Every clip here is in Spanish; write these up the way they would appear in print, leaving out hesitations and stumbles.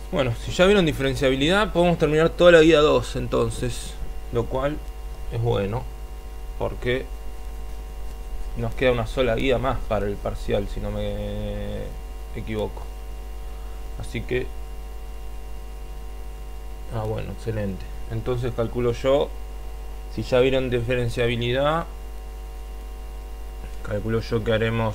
Bueno, si ya vieron diferenciabilidad, podemos terminar toda la guía 2 entonces, lo cual es bueno, porque nos queda una sola guía más para el parcial, si no me equivoco. Así que... bueno, excelente. Entonces calculo yo, si ya vieron diferenciabilidad, calculo yo que haremos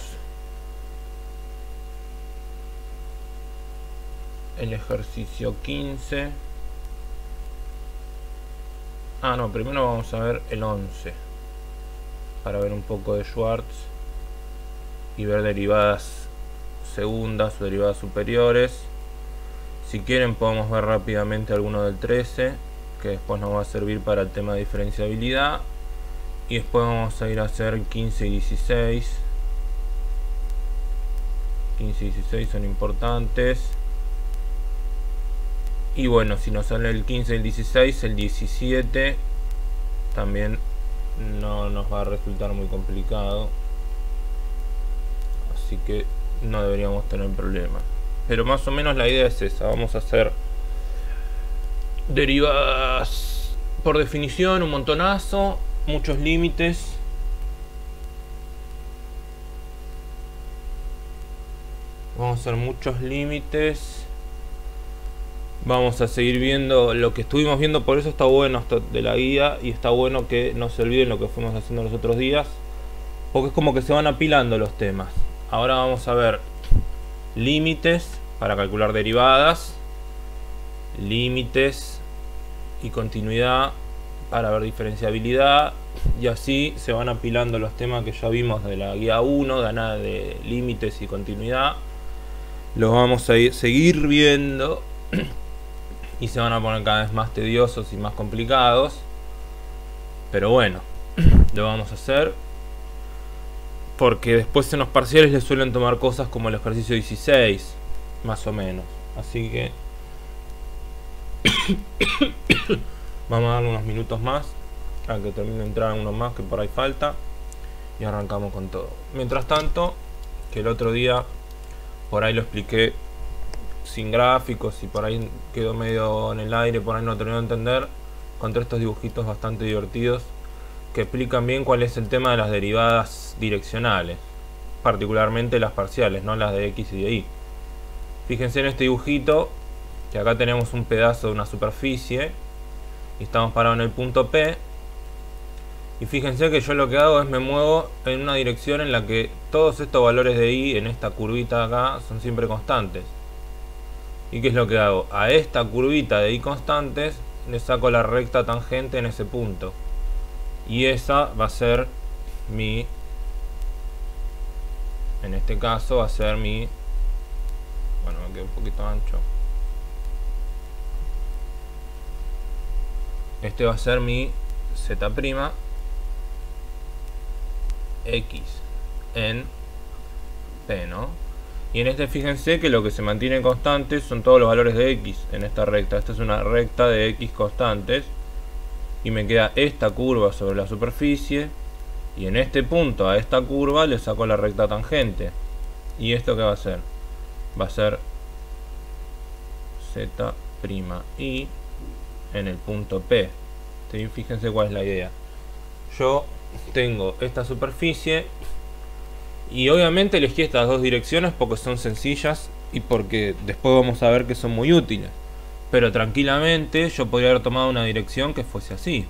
el ejercicio 15. No, primero vamos a ver el 11 para ver un poco de Schwartz y ver derivadas segundas o derivadas superiores. Si quieren podemos ver rápidamente alguno del 13, que después nos va a servir para el tema de diferenciabilidad, y después vamos a ir a hacer 15 y 16. 15 y 16 son importantes. Y bueno, si nos sale el 15 y el 16, el 17 también no nos va a resultar muy complicado, así que no deberíamos tener problemas. Pero más o menos la idea es esa. Vamos a hacer derivadas por definición, un montonazo, muchos límites. Vamos a hacer muchos límites. Vamos a seguir viendo lo que estuvimos viendo, por eso está bueno esto de la guía, y está bueno que no se olviden lo que fuimos haciendo los otros días, porque es como que se van apilando los temas. Ahora vamos a ver límites para calcular derivadas, límites y continuidad para ver diferenciabilidad, y así se van apilando los temas que ya vimos de la guía 1, de límites y continuidad. Los vamos a seguir viendo y se van a poner cada vez más tediosos y más complicados, pero bueno, lo vamos a hacer porque después en los parciales les suelen tomar cosas como el ejercicio 16 más o menos, así que vamos a darle unos minutos más a que termine de entrar uno más que por ahí falta, y arrancamos con todo. Mientras tanto, que el otro día por ahí lo expliqué sin gráficos y por ahí quedó medio en el aire, por ahí no terminó de entender, encontré estos dibujitos bastante divertidos que explican bien cuál es el tema de las derivadas direccionales, particularmente las parciales, no las de x y de y. Fíjense en este dibujito, que acá tenemos un pedazo de una superficie y estamos parados en el punto P, y fíjense que yo lo que hago es me muevo en una dirección en la que todos estos valores de y en esta curvita acá son siempre constantes. ¿Y qué es lo que hago? A esta curvita de y constantes le saco la recta tangente en ese punto. Y esa va a ser mi... En este caso va a ser mi... Bueno, me quedó un poquito ancho. Este va a ser mi z' x en P, ¿no? Y en este fíjense que lo que se mantiene constante son todos los valores de x en esta recta. Esta es una recta de x constantes. Y me queda esta curva sobre la superficie. Y en este punto a esta curva le saco la recta tangente. ¿Y esto qué va a ser? Va a ser z' en el punto P. ¿Sí? Fíjense cuál es la idea. Yo tengo esta superficie y obviamente elegí estas dos direcciones porque son sencillas y porque después vamos a ver que son muy útiles, pero tranquilamente yo podría haber tomado una dirección que fuese así,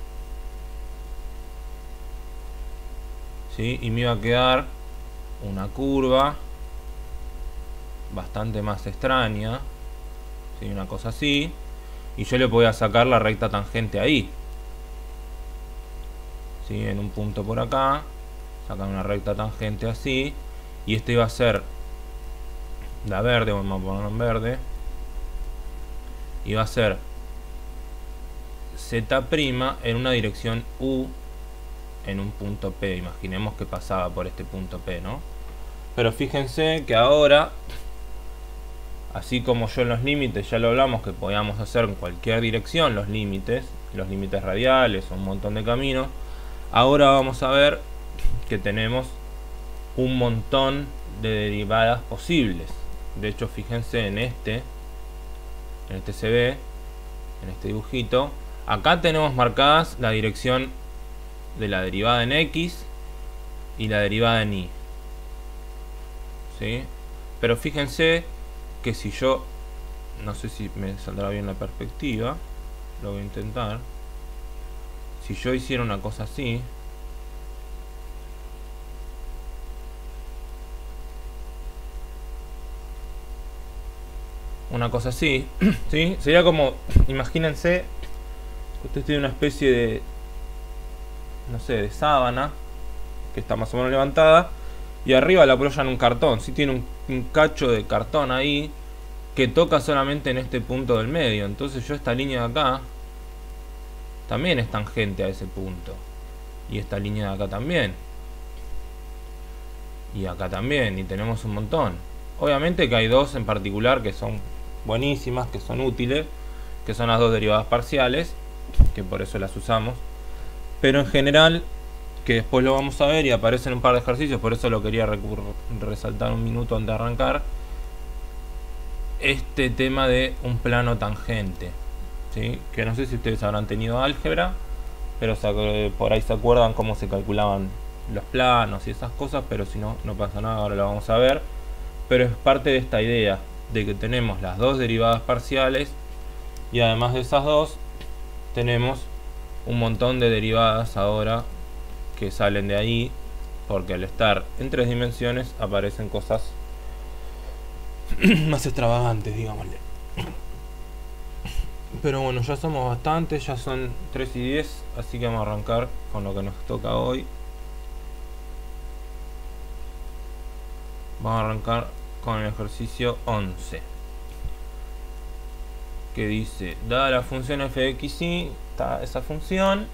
¿sí? Y me iba a quedar una curva bastante más extraña, ¿sí? Una cosa así, y yo le podía sacar la recta tangente ahí, ¿sí? En un punto por acá sacar una recta tangente así, y este iba a ser la verde, vamos a ponerlo en verde, iba a ser z' en una dirección u en un punto P. Imaginemos que pasaba por este punto P, ¿no? Pero fíjense que ahora, así como yo en los límites ya lo hablamos que podíamos hacer en cualquier dirección los límites radiales o un montón de caminos, ahora vamos a ver que tenemos un montón de derivadas posibles. De hecho, fíjense en este en este se ve, en este dibujito. Acá tenemos marcadas la dirección de la derivada en X y la derivada en Y, ¿sí? Pero fíjense que si yo, no sé si me saldrá bien la perspectiva, lo voy a intentar. Si yo hiciera una cosa así, ¿sí? Sería como, imagínense, usted tiene una especie de, no sé, de sábana que está más o menos levantada y arriba la apoyan un cartón, ¿sí? Tiene un cacho de cartón ahí que toca solamente en este punto del medio. Entonces yo esta línea de acá también es tangente a ese punto, y esta línea de acá también, y acá también, y tenemos un montón. Obviamente que hay dos en particular que son buenísimas, que son útiles, que son las dos derivadas parciales, que por eso las usamos. Pero en general, que después lo vamos a ver y aparecen un par de ejercicios, por eso lo quería resaltar un minuto antes de arrancar, este tema de un plano tangente, ¿sí? Que no sé si ustedes habrán tenido álgebra, pero por ahí se acuerdan cómo se calculaban los planos y esas cosas, pero si no, no pasa nada, ahora lo vamos a ver. Pero es parte de esta idea de que tenemos las dos derivadas parciales y además de esas dos tenemos un montón de derivadas ahora que salen de ahí, porque al estar en 3 dimensiones aparecen cosas más extravagantes, digámosle. Pero bueno, ya somos bastantes, ya son 3 y 10, así que vamos a arrancar con lo que nos toca hoy. Vamos a arrancar con el ejercicio 11, que dice, dada la función f de x y, está esa función,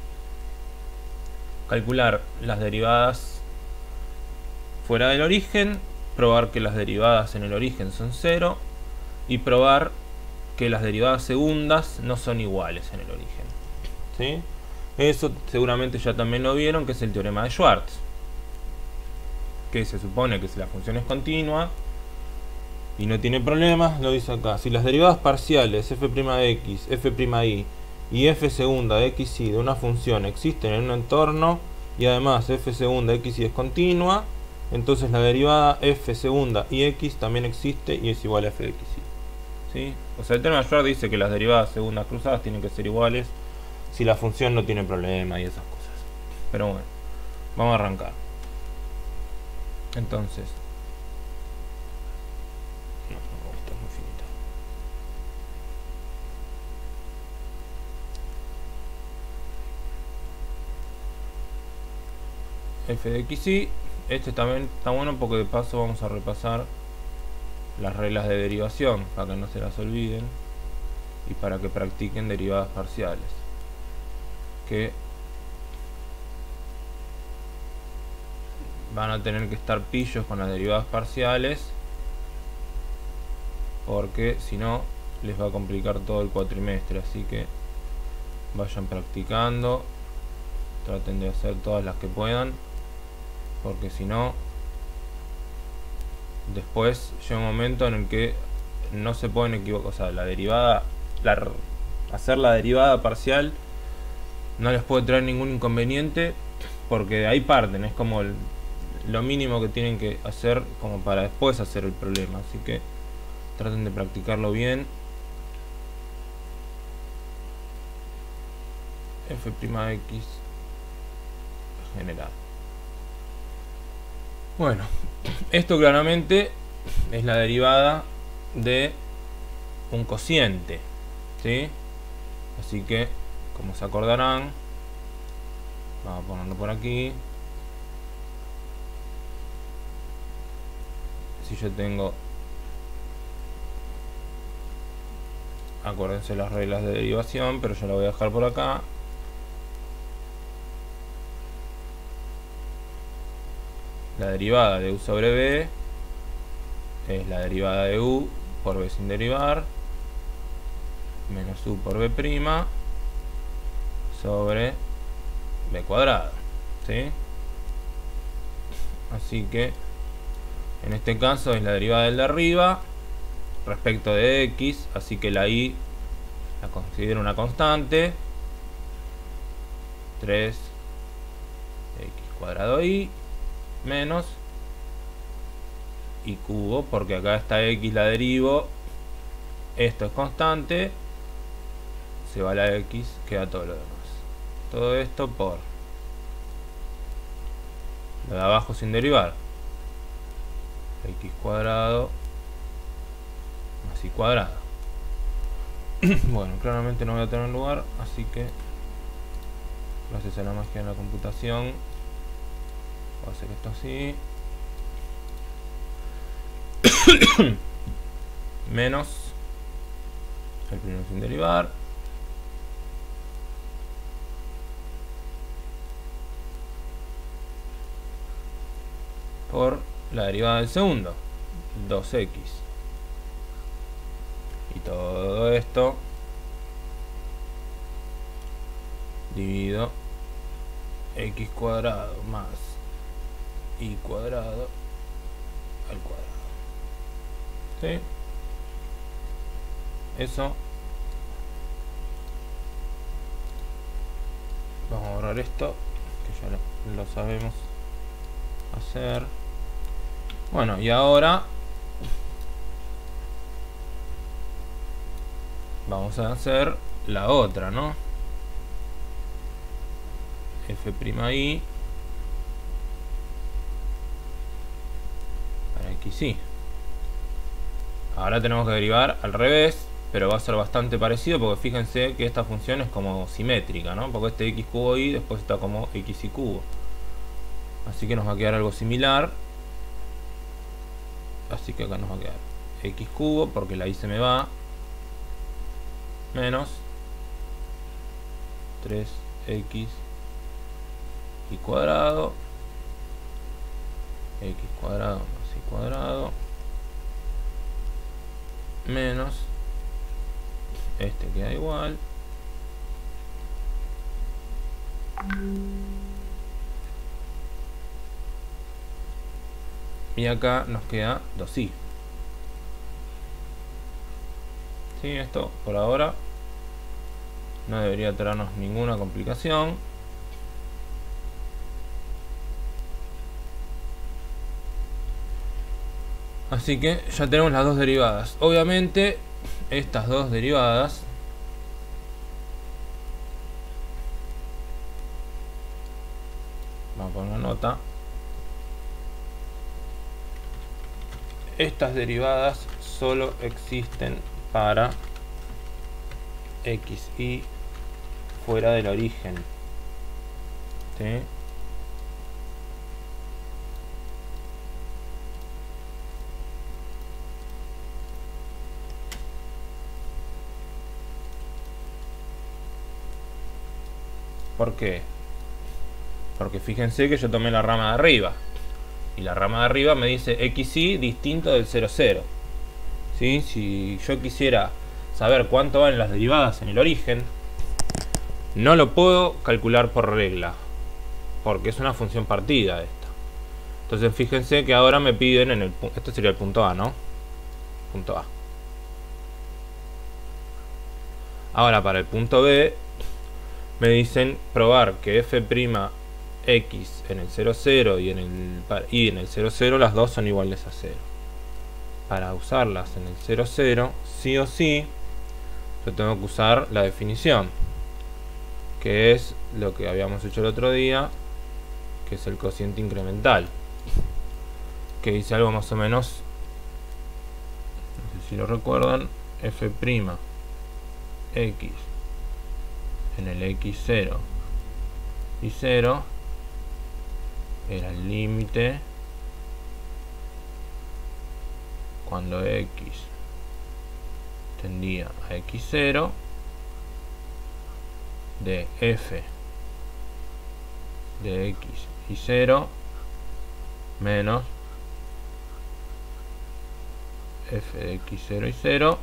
calcular las derivadas fuera del origen, probar que las derivadas en el origen son 0 y probar que las derivadas segundas no son iguales en el origen, ¿sí? Eso seguramente ya también lo vieron, que es el teorema de Schwarz, que se supone que si la función es continua y no tiene problemas, lo dice acá: si las derivadas parciales f' de x, f'y y f segunda de x y de una función existen en un entorno y además f segunda x y es continua, entonces la derivada f segunda y x también existe y es igual a f de x y, ¿sí? O sea, el teorema de Schwarz dice que las derivadas segundas cruzadas tienen que ser iguales si la función no tiene problema y esas cosas. Pero bueno, vamos a arrancar. Entonces, no, esto es muy finito. F de x y, este también está bueno porque de paso vamos a repasar las reglas de derivación para que no se las olviden y para que practiquen derivadas parciales, que van a tener que estar pillos con las derivadas parciales, porque si no les va a complicar todo el cuatrimestre. Así que vayan practicando, traten de hacer todas las que puedan, porque si no, después llega un momento en el que no se pueden equivocar. O sea, la derivada, hacer la derivada parcial no les puede traer ningún inconveniente, porque de ahí parten, es como lo mínimo que tienen que hacer como para después hacer el problema. Así que traten de practicarlo bien. F'x general. Bueno, esto claramente es la derivada de un cociente, ¿sí? Así que, como se acordarán, vamos a ponerlo por aquí. Si yo tengo, acuérdense las reglas de derivación, pero yo la voy a dejar por acá. La derivada de u sobre b es la derivada de u por b sin derivar menos u por b' sobre b cuadrado, ¿sí? Así que en este caso es la derivada del de arriba respecto de x, así que la y la considero una constante. 3x cuadrado y menos y cubo, porque acá esta x la derivo, esto es constante, se va la x, queda todo lo demás. Todo esto por lo de abajo sin derivar, x cuadrado más y cuadrado. Bueno, claramente no voy a tener lugar, así que gracias a la magia de la computación voy a hacer esto así. Menos el primero sin derivar por la derivada del segundo, 2x, y todo esto dividido x cuadrado más y cuadrado al cuadrado. ¿Sí? Eso. Vamos a borrar esto, que ya lo sabemos hacer. Bueno, y ahora vamos a hacer la otra, ¿no? F'I para xy. Ahora tenemos que derivar al revés, pero va a ser bastante parecido, porque fíjense que esta función es como simétrica, ¿no? Porque este x cubo y después está como xy cubo. Así que nos va a quedar algo similar. Así que acá nos va a quedar x cubo, porque la y se me va, menos 3x y cuadrado, x cuadrado más y cuadrado, menos este queda igual, y acá nos queda 2y. Sí, esto por ahora no debería traernos ninguna complicación. Así que ya tenemos las dos derivadas. Obviamente estas dos derivadas vamos a poner una nota. Estas derivadas solo existen para xy fuera del origen. ¿Sí? ¿Por qué? Porque fíjense que yo tomé la rama de arriba. Y la rama de arriba me dice xy distinto del 0, 0. ¿Sí? Si yo quisiera saber cuánto valen las derivadas en el origen, no lo puedo calcular por regla, porque es una función partida esta. Entonces fíjense que ahora me piden en el punto, este sería el punto A, ¿no? Punto A. Ahora para el punto B me dicen probar que f'x en el 0, 0 y en el 0, 0 las dos son iguales a 0. Para usarlas en el 0, 0, sí o sí, yo tengo que usar la definición, que es lo que habíamos hecho el otro día, que es el cociente incremental, que dice algo más o menos, no sé si lo recuerdan, f'x en el x0 y 0 era el límite cuando x tendía a x0 de f de x y 0 menos f de x0 y 0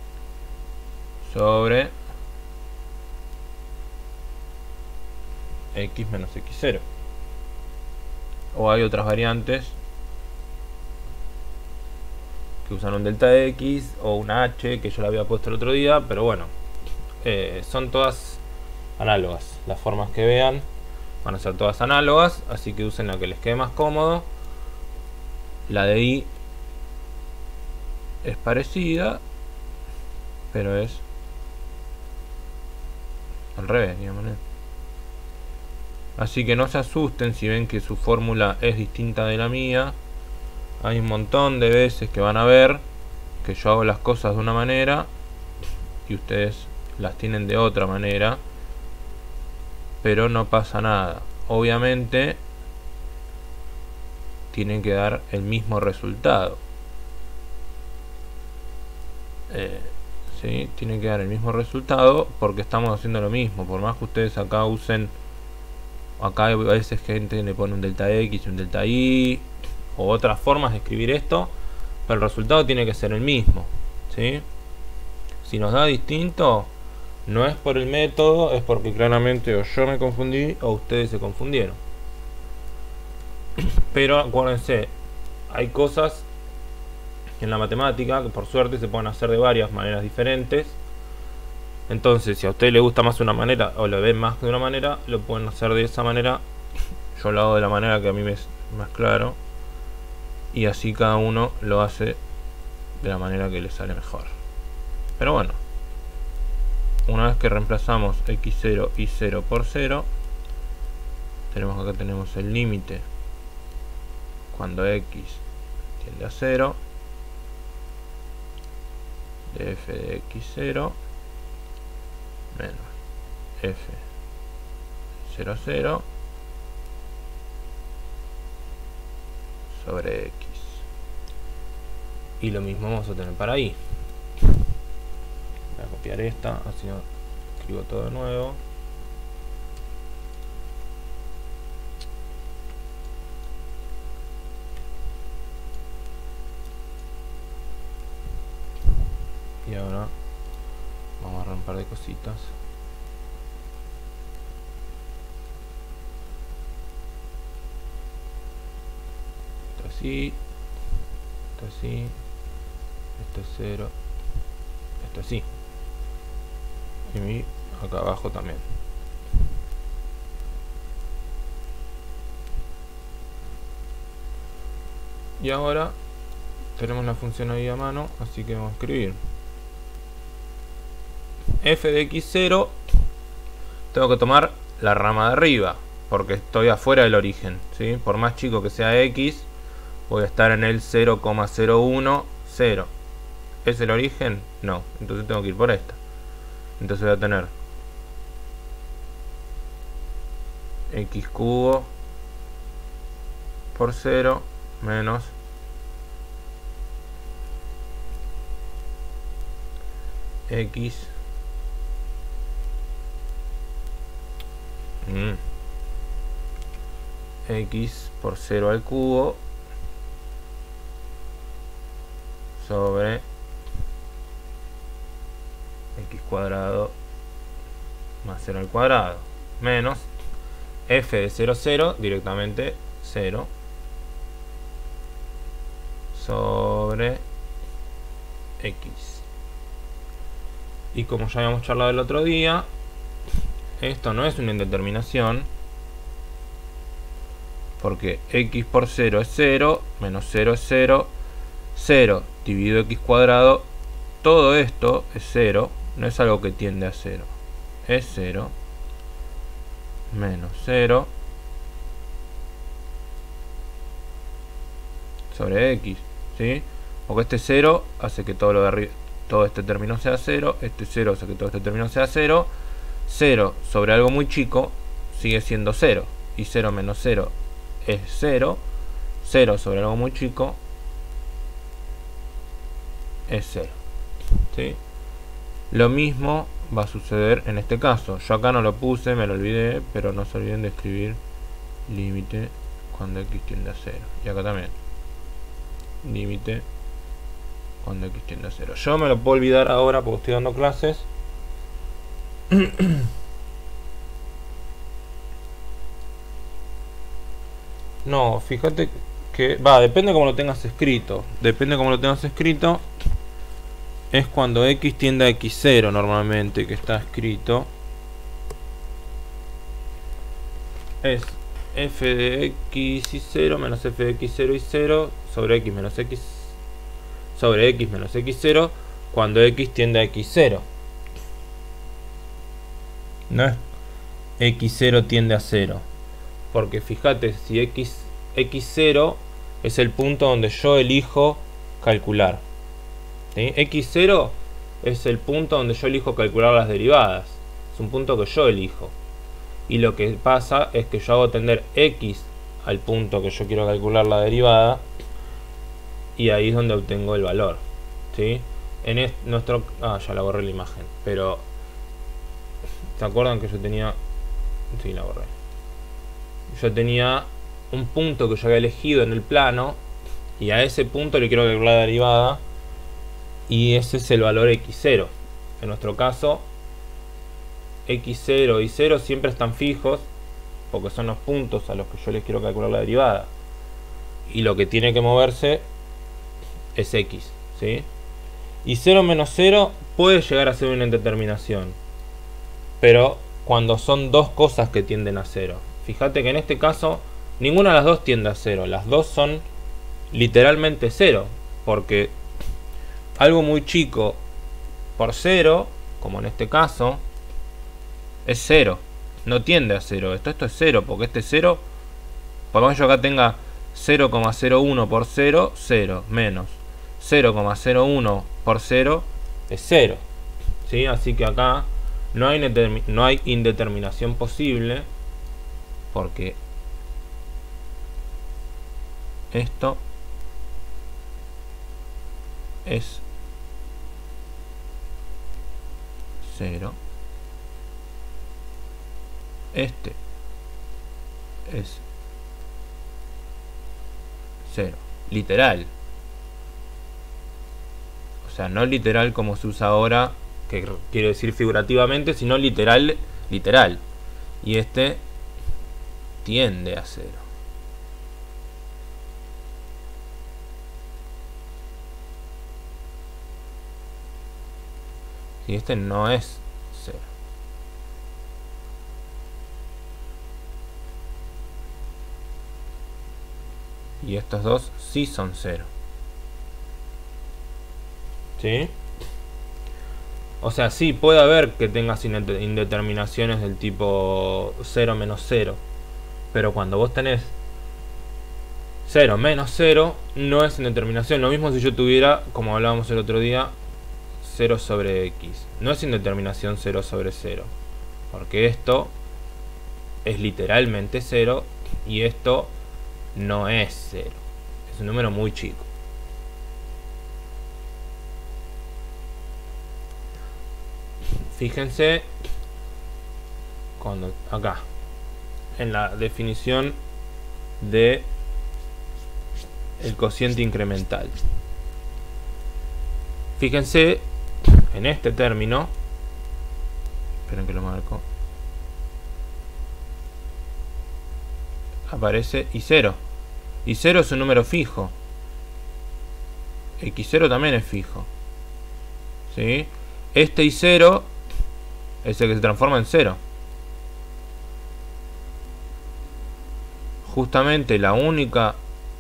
sobre x menos x0. O hay otras variantes que usan un delta X o una H que yo la había puesto el otro día, pero bueno, son todas análogas. Las formas que vean van a ser todas análogas, así que usen la que les quede más cómodo. La de I es parecida, pero es al revés, digamos, ¿no? Así que no se asusten si ven que su fórmula es distinta de la mía. Hay un montón de veces que van a ver que yo hago las cosas de una manera y ustedes las tienen de otra manera, pero no pasa nada. Obviamente tienen que dar el mismo resultado. ¿Sí? Tienen que dar el mismo resultado porque estamos haciendo lo mismo. Por más que ustedes acá usen, acá a veces gente le pone un delta X y un delta Y o otras formas de escribir esto, pero el resultado tiene que ser el mismo, ¿sí? Si nos da distinto, no es por el método, es porque claramente o yo me confundí o ustedes se confundieron. Pero acuérdense, hay cosas en la matemática que por suerte se pueden hacer de varias maneras diferentes. Entonces, si a usted le gusta más una manera o lo ven más de una manera, lo pueden hacer de esa manera. Yo lo hago de la manera que a mí me es más claro, y así cada uno lo hace de la manera que le sale mejor. Pero bueno, una vez que reemplazamos x0 y 0 por 0, acá tenemos el límite cuando x tiende a 0 de f de x0 menos f 0, 0 sobre x. Y lo mismo vamos a tener para y. Voy a copiar esta, así no escribo todo de nuevo. Y ahora vamos a armar un par de cositas. Esto así, esto así, esto es 0, esto así. Y acá abajo también. Y ahora tenemos la función ahí a mano, así que vamos a escribir f de x0. Tengo que tomar la rama de arriba porque estoy afuera del origen, ¿sí? Por más chico que sea x, voy a estar en el 0,010. ¿Es el origen? No, entonces tengo que ir por esta. Entonces voy a tener x cubo por 0 menos x x por 0 al cubo sobre x cuadrado más 0 al cuadrado menos f de 0, 0 directamente 0 sobre x. Y como ya habíamos charlado el otro día, esto no es una indeterminación porque x por 0 es 0, menos 0 es 0, 0 dividido x cuadrado, todo esto es 0, no es algo que tiende a 0, es 0, menos 0 sobre x, ¿sí? Porque este 0 hace que todo lo de arriba, todo este término sea 0, este 0 hace que todo este término sea 0, 0 sobre algo muy chico sigue siendo 0, y 0 menos 0 es 0, 0 sobre algo muy chico es 0, ¿sí? Lo mismo va a suceder en este caso. Yo acá no lo puse, me lo olvidé, pero no se olviden de escribir límite cuando x tiende a 0. Y acá también límite cuando x tiende a 0. Yo me lo puedo olvidar ahora porque estoy dando clases. No, fíjate, que depende cómo lo tengas escrito. Depende cómo lo tengas escrito. Es cuando x tiende a x0 normalmente que está escrito. Es f de x y 0 menos f de x0 y 0 sobre x menos x sobre x menos x0 cuando x tiende a x0. No es x0 tiende a 0. Porque fíjate, si x0 es el punto donde yo elijo calcular. ¿Sí? X0 es el punto donde yo elijo calcular las derivadas. Es un punto que yo elijo. Y lo que pasa es que yo hago tender x al punto que yo quiero calcular la derivada. Y ahí es donde obtengo el valor. ¿Sí? En nuestro... ya la borré la imagen. Pero... ¿se acuerdan que yo tenía...? Sí, la borré. Yo tenía un punto que yo había elegido en el plano. Y a ese punto le quiero calcular la derivada. Y ese es el valor x0. En nuestro caso, x0 y 0 siempre están fijos, porque son los puntos a los que yo les quiero calcular la derivada. Y lo que tiene que moverse es x, ¿sí? Y 0 menos 0 puede llegar a ser una indeterminación, pero cuando son dos cosas que tienden a 0. Fíjate que en este caso ninguna de las dos tiende a 0. Las dos son literalmente 0, porque algo muy chico por 0, como en este caso, es 0. No tiende a 0. Esto es 0, porque este 0, por lo menos yo acá tenga 0,01 por 0, 0, menos 0,01 por 0 es 0. ¿Sí? Así que acá no hay indeterminación posible, porque esto es 0. Este es 0. Literal. O sea, no literal como se usa ahora, que quiere decir figurativamente, sino literal, literal. Y este tiende a 0. Y este no es 0. Y estos dos sí son 0. ¿Sí? O sea, sí, puede haber que tengas indeterminaciones del tipo 0 menos 0. Pero cuando vos tenés 0 menos 0, no es indeterminación. Lo mismo si yo tuviera, como hablábamos el otro día, 0 sobre x. No es indeterminación 0 sobre 0. Porque esto es literalmente 0 y esto no es 0. Es un número muy chico. Fíjense cuando acá en la definición de el cociente incremental. Fíjense en este término. Esperen que lo marco. Aparece y0. Y0 es un número fijo. X0 también es fijo. ¿Sí? Este y0 es el que se transforma en 0. Justamente lo único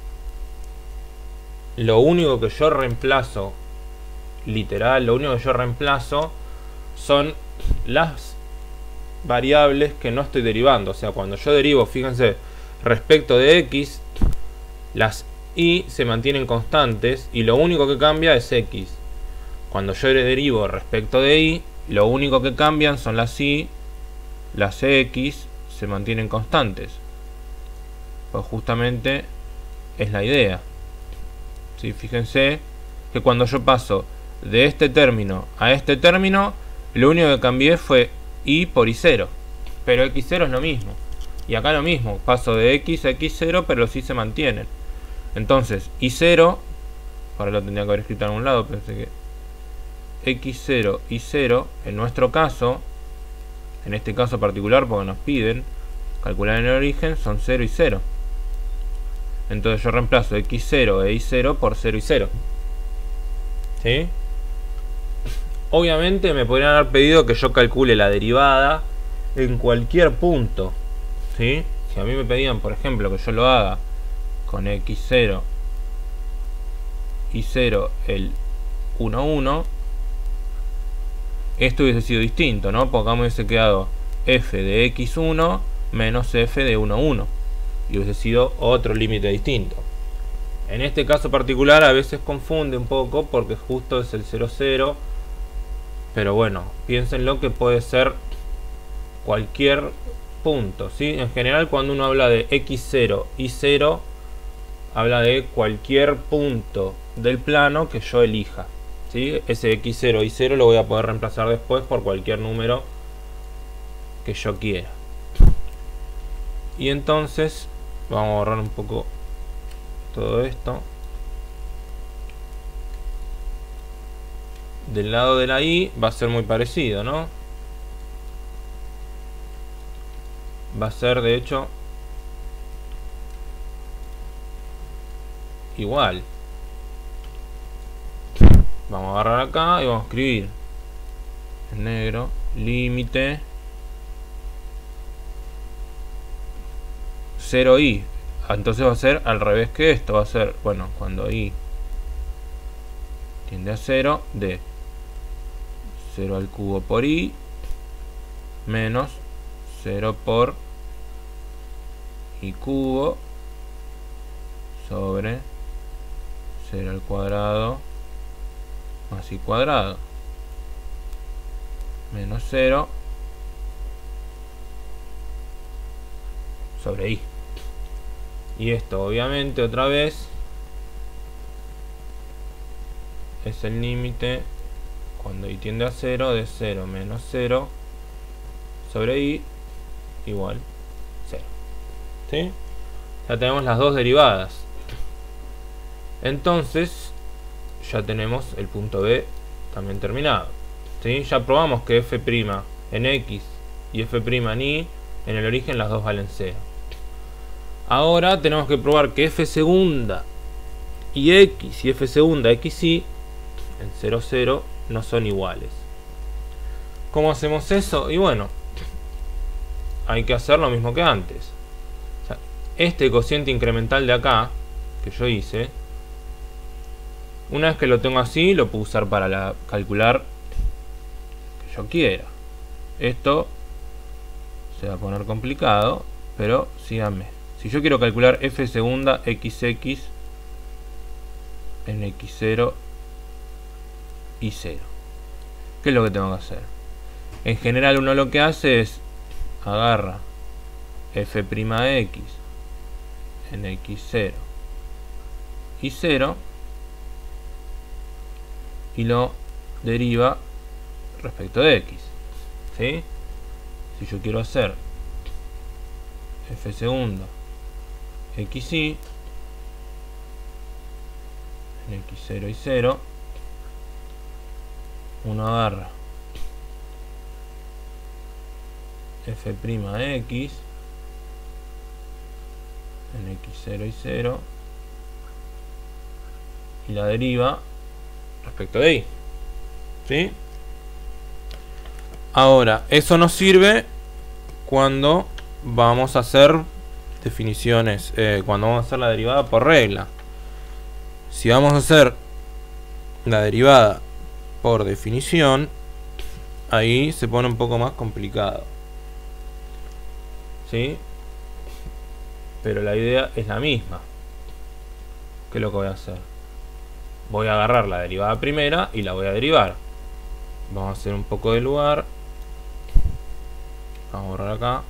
que yo reemplazo, literal, lo único que yo reemplazo son las variables que no estoy derivando. O sea, cuando yo derivo, fíjense, respecto de x, las y se mantienen constantes y lo único que cambia es x. Cuando yo derivo respecto de y, lo único que cambian son las y, las x se mantienen constantes. Pues justamente es la idea. ¿Sí? Fíjense que cuando yo paso de este término a este término, lo único que cambié fue y por y0. Pero x0 es lo mismo. Y acá lo mismo, paso de x a x0, pero los y se mantienen. Entonces, y0, ahora lo tendría que haber escrito en algún lado, pensé que x0 y 0, en nuestro caso, en este caso particular, porque nos piden calcular en el origen, son 0 y 0. Entonces yo reemplazo x0 e y0 por 0 y 0. ¿Sí? Obviamente me podrían haber pedido que yo calcule la derivada en cualquier punto. ¿Sí? Si a mí me pedían, por ejemplo, que yo lo haga con x0 y 0 el 1, 1, esto hubiese sido distinto, ¿no? Porque acá me hubiese quedado f de x1 menos f de 1, 1. Y hubiese sido otro límite distinto. En este caso particular a veces confunde un poco porque justo es el 0, 0. Pero bueno, piénsenlo que puede ser cualquier punto, ¿sí? En general cuando uno habla de x0 y 0, habla de cualquier punto del plano que yo elija, ¿sí? Ese x0 y 0 lo voy a poder reemplazar después por cualquier número que yo quiera. Y entonces vamos a borrar un poco todo esto. Del lado de la y va a ser muy parecido, ¿no? Va a ser de hecho igual. Vamos a agarrar acá y vamos a escribir en negro límite 0i. Entonces va a ser al revés que esto. Va a ser, bueno, cuando i tiende a 0, de 0 al cubo por i menos 0 por i cubo sobre 0 al cuadrado más i cuadrado menos 0 sobre i. Y esto obviamente otra vez es el límite cuando i tiende a 0 de 0 menos 0 sobre i igual 0. ¿Sí? Ya tenemos las dos derivadas. Entonces ya tenemos el punto B también terminado. ¿Sí? Ya probamos que f' en x y f' en y en el origen las dos valen 0. Ahora tenemos que probar que f segunda y x y f segunda xy en 0, 0 no son iguales. ¿Cómo hacemos eso? Y bueno, hay que hacer lo mismo que antes. O sea, este cociente incremental de acá que yo hice, una vez que lo tengo así, lo puedo usar para calcular que yo quiera. Esto se va a poner complicado, pero síganme. Si yo quiero calcular f segunda xx en x0 y 0, ¿qué es lo que tengo que hacer? En general uno lo que hace es agarra f' x en x0 y 0 y lo deriva respecto de x. ¿Sí? Si yo quiero hacer f segunda xy en x0 y 0, uno agarra f' x en x0 y 0 y la deriva respecto de y. ¿Sí? Ahora, eso nos sirve cuando vamos a hacer definiciones, cuando vamos a hacer la derivada por regla. Si vamos a hacer la derivada por definición, ahí se pone un poco más complicado. ¿Sí? Pero la idea es la misma. ¿Qué es lo que voy a hacer? Voy a agarrar la derivada primera y la voy a derivar. Vamos a hacer un poco de lugar. Vamos a borrar acá.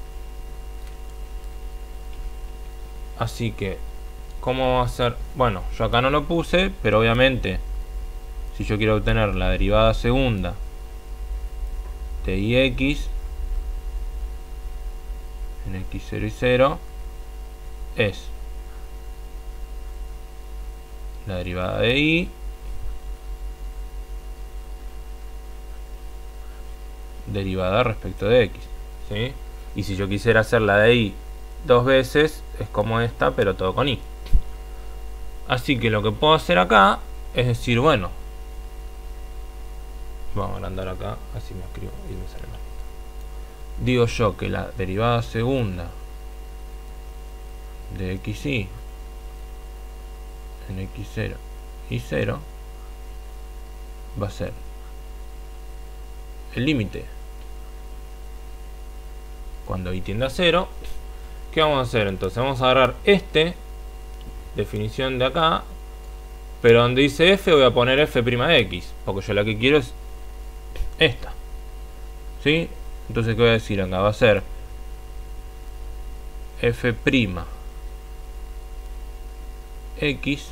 Así que, ¿cómo va a ser? Bueno, yo acá no lo puse, pero obviamente, si yo quiero obtener la derivada segunda de ix en x0 y 0, es la derivada de y derivada respecto de x. ¿Sí? Y si yo quisiera hacer la de y dos veces, es como esta, pero todo con y. Así que lo que puedo hacer acá es decir, bueno, vamos a agrandar acá, así me escribo y me sale más. Digo yo que la derivada segunda de xy en x0 y 0 va a ser el límite cuando y tiende a 0. ¿Qué vamos a hacer? Entonces vamos a agarrar definición de acá, pero donde dice f voy a poner f' de x, porque yo la que quiero es esta, ¿sí? Entonces, ¿qué voy a decir acá? Va a ser f' x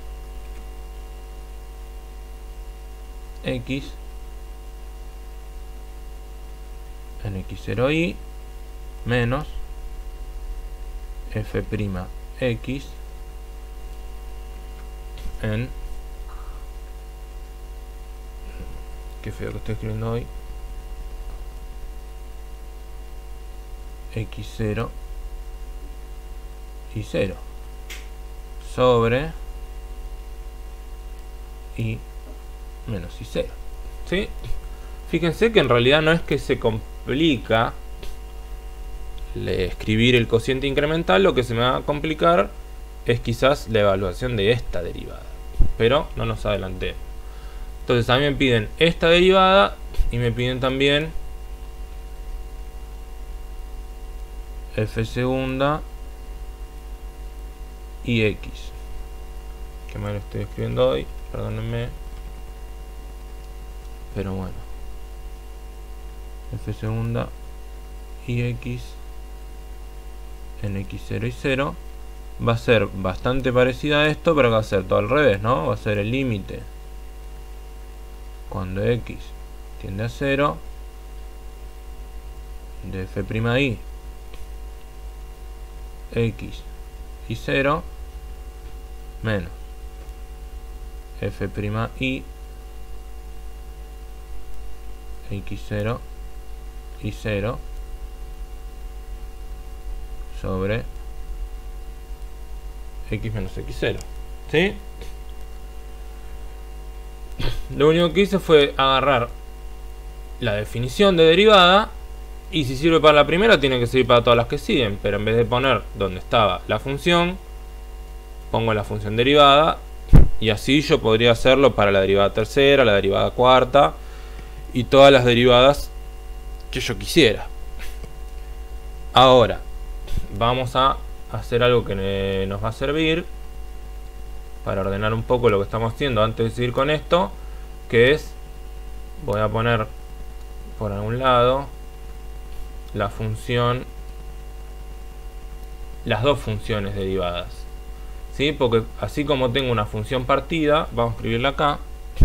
en x0y menos f' x en, qué feo que estoy escribiendo hoy, x0 y 0 sobre y menos y0, ¿sí? Fíjense que en realidad no es que se complica escribir el cociente incremental, lo que se me va a complicar es quizás la evaluación de esta derivada, pero no nos adelantemos. Entonces a mí me piden esta derivada y me piden también f segunda y x, que me lo estoy escribiendo hoy, perdónenme, pero bueno, f segunda y x en x0 y 0 va a ser bastante parecida a esto, pero va a ser todo al revés, ¿no? Va a ser el límite cuando x tiende a 0 de f'y x y 0 menos f'y x0 y 0 sobre x menos x0, ¿sí? Lo único que hice fue agarrar la definición de derivada, y si sirve para la primera tiene que servir para todas las que siguen, pero en vez de poner donde estaba la función, pongo la función derivada, y así yo podría hacerlo para la derivada tercera, la derivada cuarta y todas las derivadas que yo quisiera. Ahora vamos a hacer algo que nos va a servir para ordenar un poco lo que estamos haciendo antes de seguir con esto, que es, voy a poner por algún lado la función, las dos funciones derivadas, ¿sí? Porque así como tengo una función partida, vamos a escribirla acá,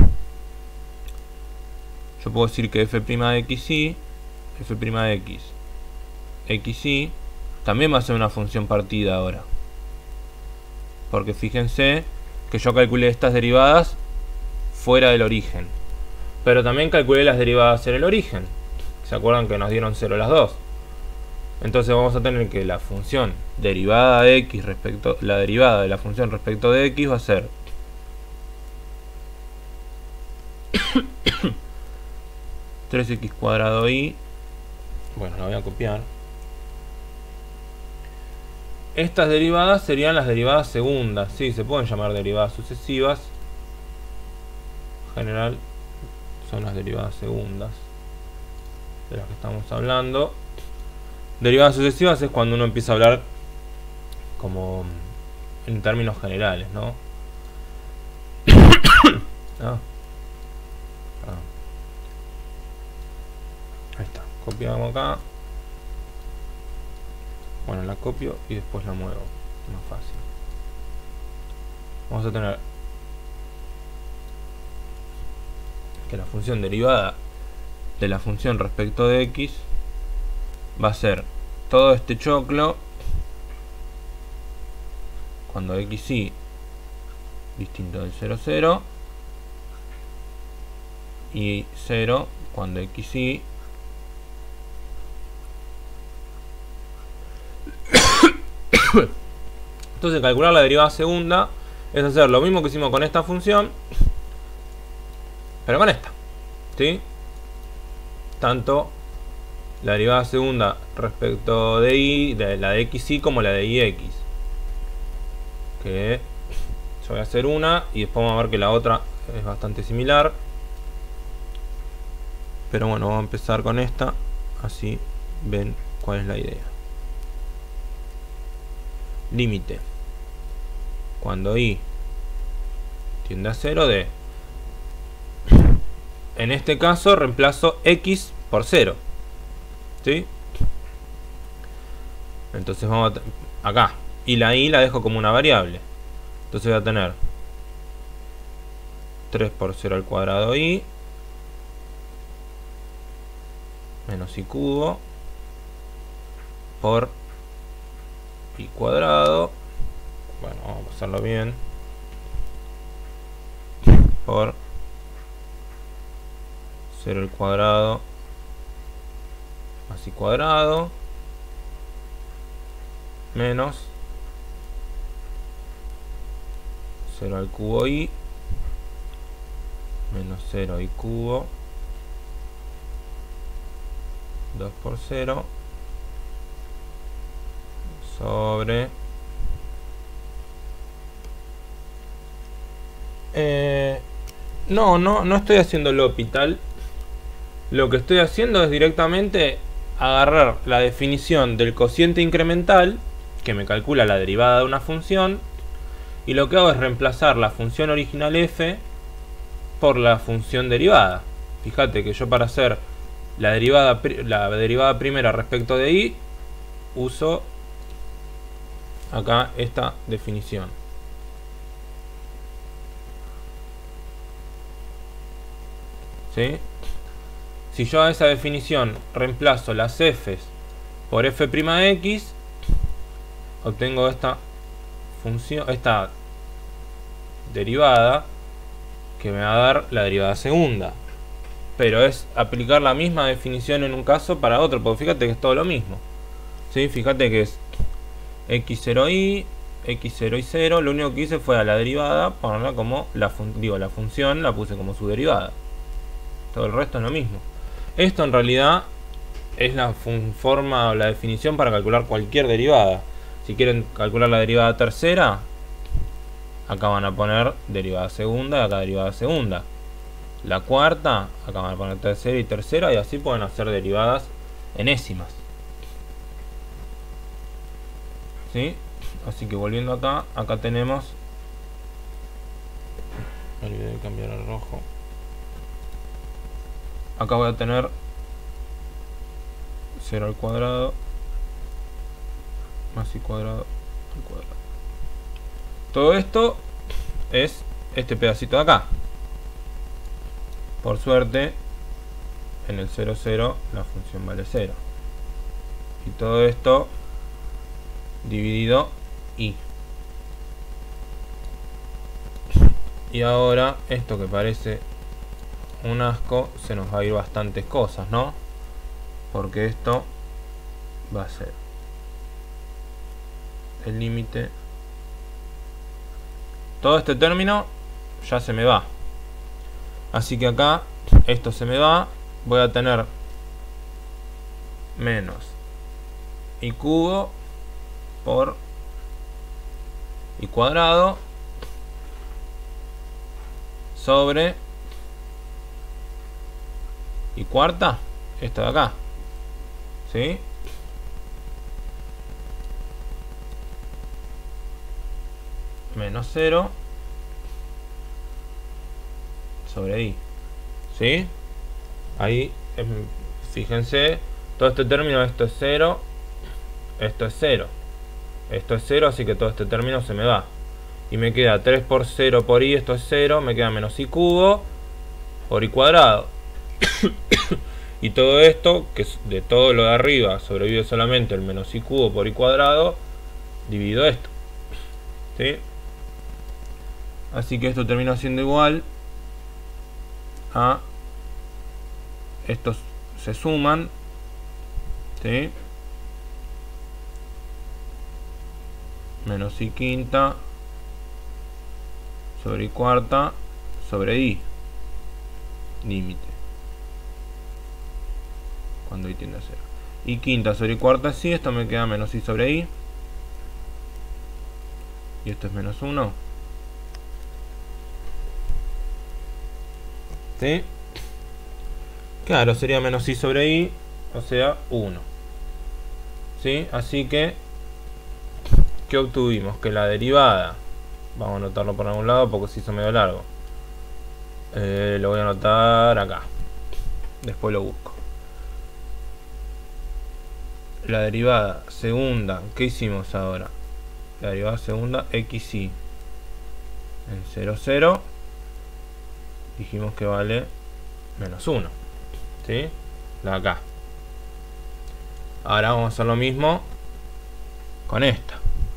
yo puedo decir que f' de xy, f' de xy también va a ser una función partida ahora, porque fíjense que yo calculé estas derivadas fuera del origen, pero también calculé las derivadas en el origen. ¿Se acuerdan que nos dieron 0 las dos? Entonces vamos a tener que la función derivada de x respecto, la derivada de la función respecto de x va a ser (3x² y), bueno, la voy a copiar. Estas derivadas serían las derivadas segundas, sí, se pueden llamar derivadas sucesivas. En general son las derivadas segundas de las que estamos hablando. Derivadas sucesivas es cuando uno empieza a hablar como en términos generales, ¿no? Ahí está, copiamos acá. Bueno, la copio y después la muevo, más fácil. Vamos a tener que la función derivada de la función respecto de x va a ser todo este choclo cuando xy distinto del 0, 0 y 0 cuando xy entonces calcular la derivada segunda es hacer lo mismo que hicimos con esta función, pero con esta, ¿sí? Tanto la derivada segunda respecto de y, de la de xy, como la de ix. Que yo voy a hacer una y después vamos a ver que la otra es bastante similar. Pero bueno, vamos a empezar con esta, así ven cuál es la idea. Límite cuando y tiende a 0 de, en este caso reemplazo x por 0, ¿sí? Entonces vamos a acá, y la y la dejo como una variable. Entonces voy a tener 3 por 0 al cuadrado y menos y cubo por y cuadrado, bueno, vamos a pasarlo bien, por 0 al cuadrado más y cuadrado menos 0 al cubo y menos 0 y cubo 2 por 0 sobre no estoy haciendo el hospital. Lo que estoy haciendo es directamente agarrar la definición del cociente incremental que me calcula la derivada de una función, y lo que hago es reemplazar la función original f por la función derivada. Fíjate que yo, para hacer la derivada primera respecto de y, uso acá esta definición. ¿Sí? Si yo a esa definición reemplazo las f's por f' de x, obtengo esta función, esta derivada, que me va a dar la derivada segunda. Pero es aplicar la misma definición en un caso para otro, porque fíjate que es todo lo mismo. ¿Sí? Fíjate que es x0y, x0 y 0. Lo único que hice fue a la derivada ponerla como la función, la puse como su derivada. Todo el resto es lo mismo. Esto en realidad es la forma o la definición para calcular cualquier derivada. Si quieren calcular la derivada tercera, acá van a poner derivada segunda y acá derivada segunda. La cuarta, acá van a poner tercera y tercera, y así pueden hacer derivadas enésimas. ¿Sí? Así que volviendo acá, acá tenemos, me olvidé de cambiar el rojo. Acá voy a tener 0 al cuadrado más y cuadrado al cuadrado. Todo esto es este pedacito de acá. Por suerte, en el 0, 0 la función vale 0. Y todo esto dividido y. Y ahora, esto que parece un asco, se nos va a ir bastantes cosas, ¿no? Porque esto va a ser el límite. Todo este término ya se me va. Así que acá esto se me va. Voy a tener menos y cubo por y cuadrado sobre y cuarta, esto de acá, ¿sí? Menos 0 sobre i, ¿sí? Ahí, fíjense, todo este término, esto es 0, esto es 0, esto es 0, así que todo este término se me va. Y me queda 3 por 0 por i, esto es 0, me queda menos i cubo por i cuadrado. Y todo esto, que es de todo lo de arriba, sobrevive solamente el menos i cubo por i cuadrado, dividido esto, ¿sí? Así que esto termina siendo igual a, estos se suman, ¿sí? Menos i quinta sobre i cuarta sobre i. Límite. Cuando i tiende a 0. Y quinta sobre i cuarta sí, esto me queda menos i sobre i. Y esto es menos 1. ¿Sí? Claro, sería menos i sobre i, o sea, 1. ¿Sí? Así que, ¿qué obtuvimos? Que la derivada, vamos a anotarlo por algún lado porque se hizo medio largo. Lo voy a anotar acá. Después lo busco. La derivada segunda, ¿qué hicimos ahora? La derivada segunda, xy en 0, 0. Dijimos que vale menos 1. ¿Sí? La de acá. Ahora vamos a hacer lo mismo con esta.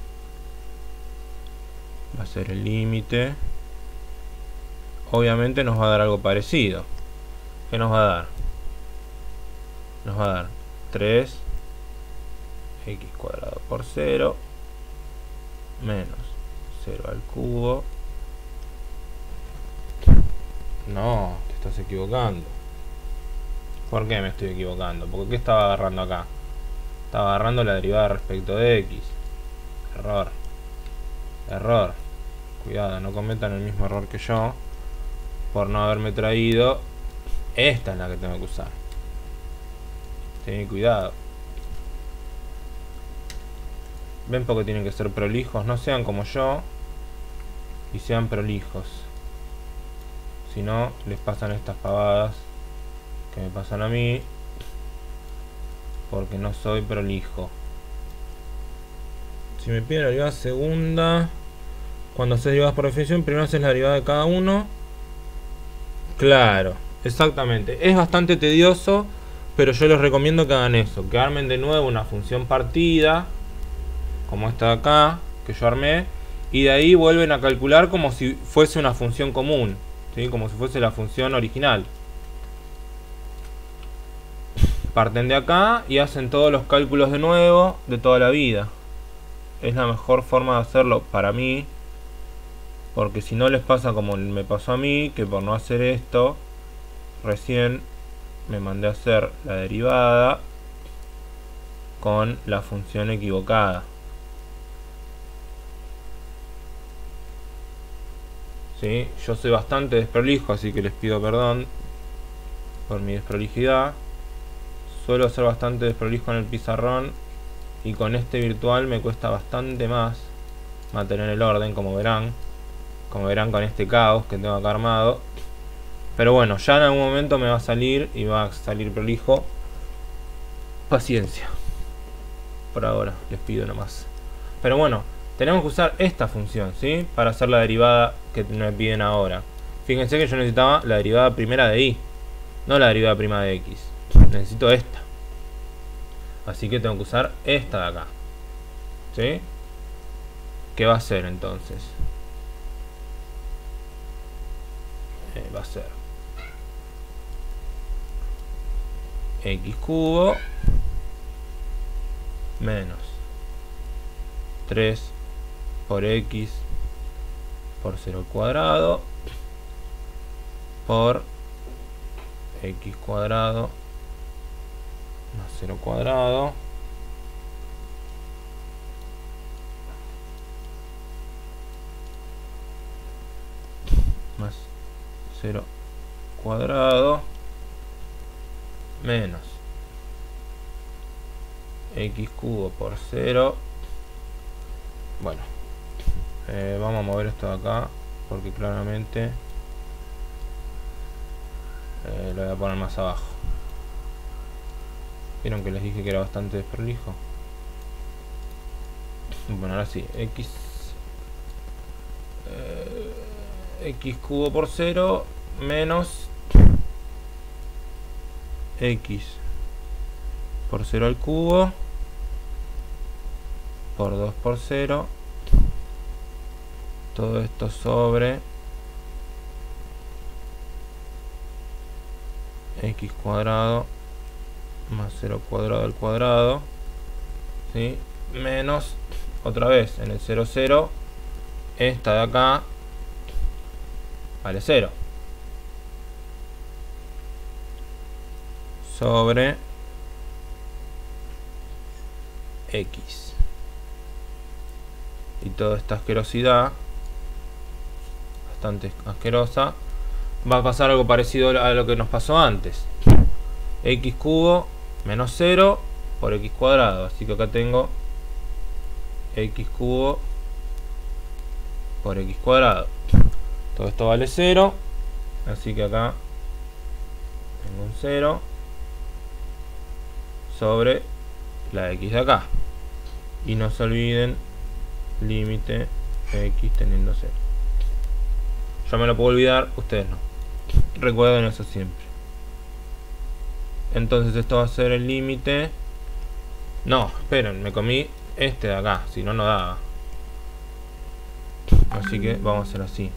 Va a ser el límite. Obviamente nos va a dar algo parecido. ¿Qué nos va a dar? Nos va a dar 3 x cuadrado por 0 menos 0 al cubo. No, te estás equivocando. ¿Por qué me estoy equivocando? Porque ¿qué estaba agarrando acá? Estaba agarrando la derivada respecto de x. Error. Error. Cuidado, no cometan el mismo error que yo por no haberme traído. Esta es la que tengo que usar. Ten cuidado. ¿Ven por qué tienen que ser prolijos? No sean como yo y sean prolijos. Si no, les pasan estas pavadas que me pasan a mí porque no soy prolijo. Si me piden la derivada segunda, cuando haces derivadas por definición, primero haces la derivada de cada uno. Claro, exactamente. Es bastante tedioso, pero yo les recomiendo que hagan eso, que armen de nuevo una función partida, como esta de acá, que yo armé, y de ahí vuelven a calcular como si fuese una función común, ¿sí? Como si fuese la función original. Parten de acá y hacen todos los cálculos de nuevo de toda la vida. Es la mejor forma de hacerlo para mí, porque si no les pasa como me pasó a mí, que por no hacer esto, recién me mandé a hacer la derivada con la función equivocada. ¿Sí? Yo soy bastante desprolijo, así que les pido perdón por mi desprolijidad. Suelo ser bastante desprolijo en el pizarrón y con este virtual me cuesta bastante más mantener el orden, como verán con este caos que tengo acá armado. Pero bueno, ya en algún momento me va a salir y va a salir prolijo. Paciencia. Por ahora, les pido nomás. Pero bueno, tenemos que usar esta función, ¿sí? Para hacer la derivada que me piden ahora. Fíjense que yo necesitaba la derivada primera de y, no la derivada prima de x. Necesito esta. Así que tengo que usar esta de acá. ¿Sí? ¿Qué va a ser entonces? Va a ser x cubo menos 3 por x por 0 al cuadrado por x cuadrado más 0 cuadrado más 0 cuadrado menos x cubo por 0. Bueno, vamos a mover esto de acá porque claramente lo voy a poner más abajo. ¿Vieron que les dije que era bastante desprolijo? Bueno, ahora sí, x cubo por 0 menos x por 0 al cubo por 2 por 0, todo esto sobre x cuadrado más 0 cuadrado al cuadrado, ¿sí? Menos, otra vez, en el 0, 0, esta de acá, vale 0. Sobre X. Y toda esta asquerosidad, bastante asquerosa, va a pasar algo parecido a lo que nos pasó antes. X cubo menos 0 por X cuadrado. Así que acá tengo X cubo por X cuadrado. Todo esto vale 0. Así que acá tengo un 0 sobre la X de acá. Y no se olviden, límite X teniendo 0. Yo me lo puedo olvidar, ustedes no. Recuerden eso siempre. Entonces esto va a ser el límite. No, esperen, me comí este de acá, si no, no daba. Así que vamos a hacer así.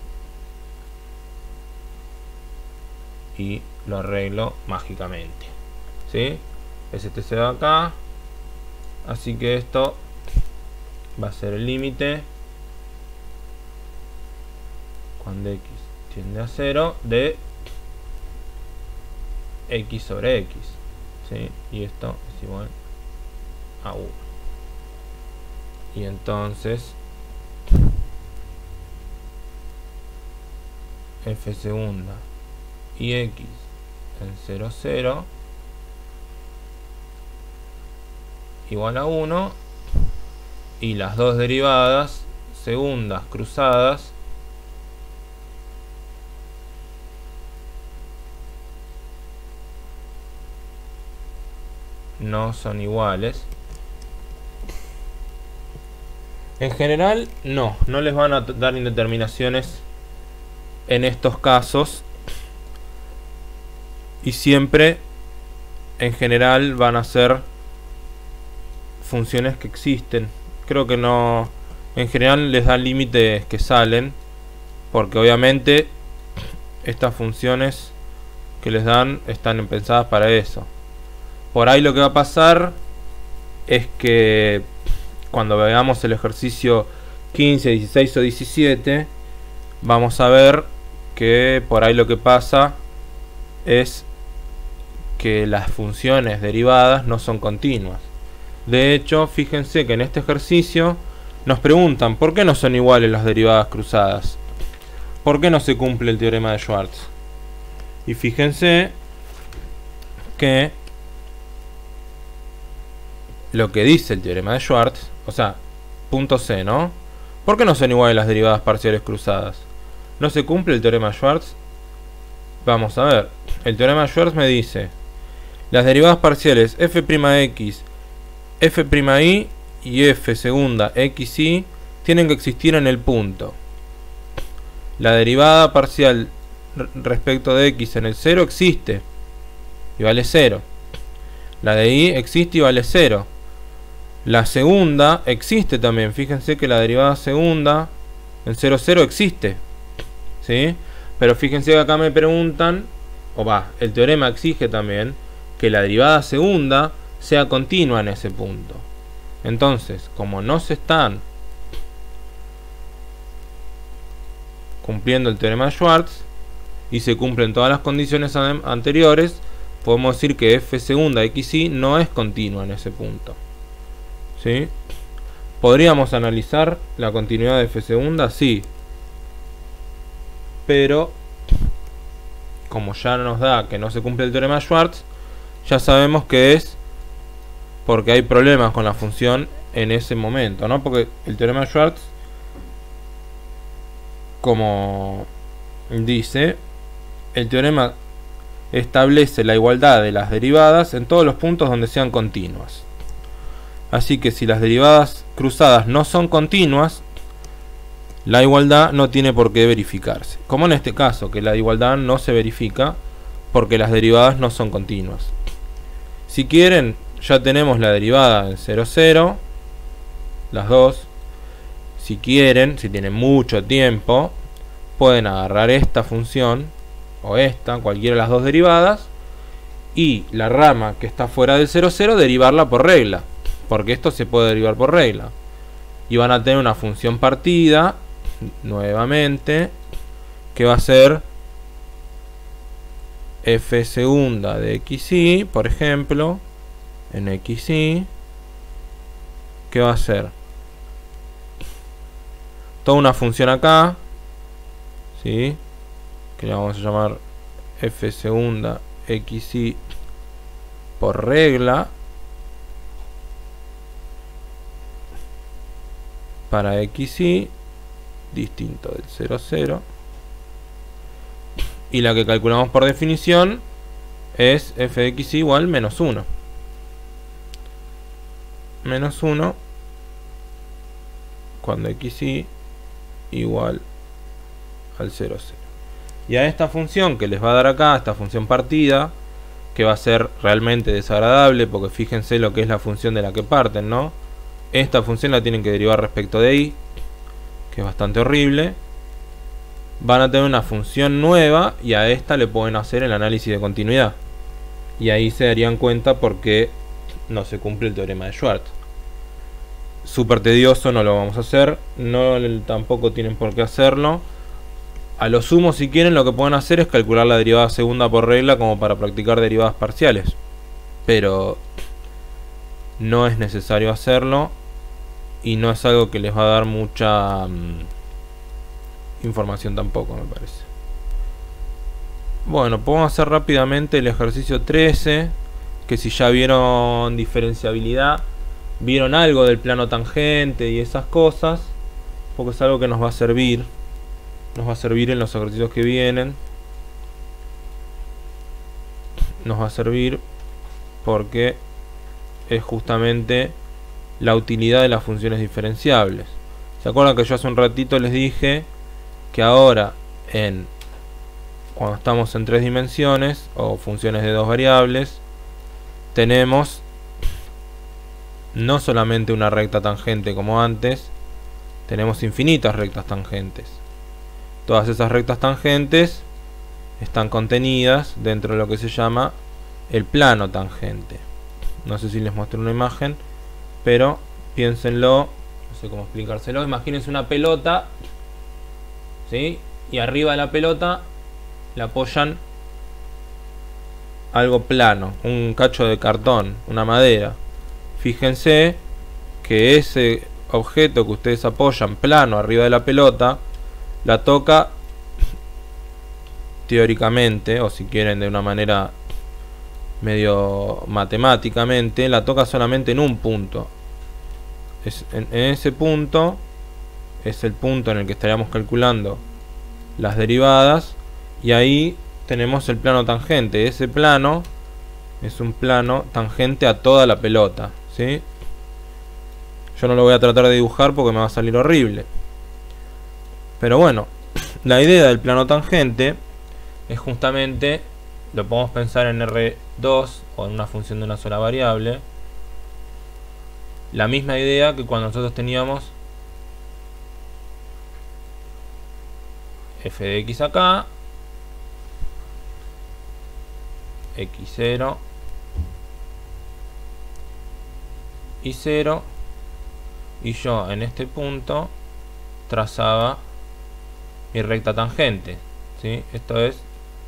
Y lo arreglo mágicamente. ¿Sí? Es este se va acá. Así que esto va a ser el límite cuando X tiende a 0 de X sobre X. ¿Sí? Y esto es igual a 1. Y entonces f segunda y X en 0, 0 igual a 1. Y las dos derivadas segundas cruzadas no son iguales. En general no les van a dar indeterminaciones en estos casos, y siempre en general van a ser funciones que existen. Creo que no, en general les dan límites que salen, porque obviamente estas funciones que les dan están pensadas para eso. Por ahí lo que va a pasar es que cuando veamos el ejercicio 15, 16 o 17, vamos a ver que por ahí lo que pasa es que las funciones derivadas no son continuas. De hecho, fíjense que en este ejercicio nos preguntan ¿por qué no son iguales las derivadas cruzadas? ¿Por qué no se cumple el teorema de Schwartz? Y fíjense que lo que dice el teorema de Schwartz, o sea, punto C, ¿no? ¿Por qué no son iguales las derivadas parciales cruzadas? ¿No se cumple el teorema de Schwartz? Vamos a ver. El teorema de Schwartz me dice: las derivadas parciales f'x, f'y y f segunda xy tienen que existir en el punto. La derivada parcial respecto de x en el 0 existe y vale 0. La de y existe y vale 0. La segunda existe también. Fíjense que la derivada segunda en 0, 0 existe, ¿sí? Pero fíjense que acá me preguntan, el teorema exige también que la derivada segunda sea continua en ese punto. Entonces, como no se están cumpliendo el teorema de Schwartz y se cumplen todas las condiciones anteriores, podemos decir que f segunda xy no es continua en ese punto, ¿sí? ¿Podríamos analizar la continuidad de f segunda? Sí. Pero como ya nos da que no se cumple el teorema de Schwartz, ya sabemos que es porque hay problemas con la función en ese momento, ¿no? Porque el teorema de Schwartz, como dice, el teorema establece la igualdad de las derivadas en todos los puntos donde sean continuas. Así que si las derivadas cruzadas no son continuas, la igualdad no tiene por qué verificarse. Como en este caso, que la igualdad no se verifica porque las derivadas no son continuas. Si quieren, ya tenemos la derivada en 0, 0, las dos. Si quieren, si tienen mucho tiempo, pueden agarrar esta función o esta, cualquiera de las dos derivadas, y la rama que está fuera del 0, 0 derivarla por regla, porque esto se puede derivar por regla, y van a tener una función partida nuevamente que va a ser f segunda de xy, por ejemplo, en xy, que va a ser toda una función acá, ¿sí? Que le vamos a llamar f segunda xy por regla para xy distinto del 0, 0, y la que calculamos por definición es f de xy igual menos 1 cuando xy igual al 0, 0. Y a esta función que les va a dar acá, esta función partida, que va a ser realmente desagradable, porque fíjense lo que es la función de la que parten, ¿no? Esta función la tienen que derivar respecto de y, que es bastante horrible. Van a tener una función nueva y a esta le pueden hacer el análisis de continuidad. Y ahí se darían cuenta por qué no se cumple el teorema de Schwartz. Súper tedioso, no lo vamos a hacer. No, tampoco tienen por qué hacerlo. A lo sumo, si quieren, lo que pueden hacer es calcular la derivada segunda por regla como para practicar derivadas parciales. Pero no es necesario hacerlo y no es algo que les va a dar mucha información tampoco, me parece. Bueno, podemos hacer rápidamente el ejercicio 13, que si ya vieron diferenciabilidad, vieron algo del plano tangente y esas cosas, porque es algo que nos va a servir. Nos va a servir en los ejercicios que vienen. Nos va a servir porque es justamente la utilidad de las funciones diferenciables. ¿Se acuerdan que yo hace un ratito les dije que ahora cuando estamos en 3 dimensiones o funciones de 2 variables, tenemos no solamente una recta tangente como antes, tenemos infinitas rectas tangentes. Todas esas rectas tangentes están contenidas dentro de lo que se llama el plano tangente. No sé si les muestro una imagen, pero piénsenlo, no sé cómo explicárselo. Imagínense una pelota, ¿sí? Y arriba de la pelota le apoyan algo plano, un cacho de cartón, una madera. Fíjense que ese objeto que ustedes apoyan plano arriba de la pelota la toca teóricamente, o si quieren de una manera medio matemáticamente, la toca solamente en un punto. En ese punto es el punto en el que estaríamos calculando las derivadas, y ahí tenemos el plano tangente. Ese plano es un plano tangente a toda la pelota, ¿sí? Yo no lo voy a tratar de dibujar porque me va a salir horrible. Pero bueno, la idea del plano tangente es justamente, lo podemos pensar en R2 o en una función de una sola variable. La misma idea que cuando nosotros teníamos f de x acá, x0 y 0, y yo en este punto trazaba mi recta tangente, ¿sí? Esto es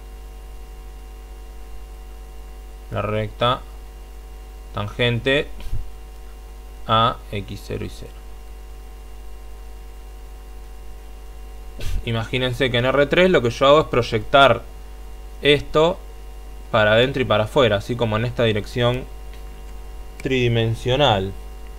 la recta tangente a x0 y 0. Imagínense que en R3 lo que yo hago es proyectar esto para adentro y para afuera, así como en esta dirección tridimensional.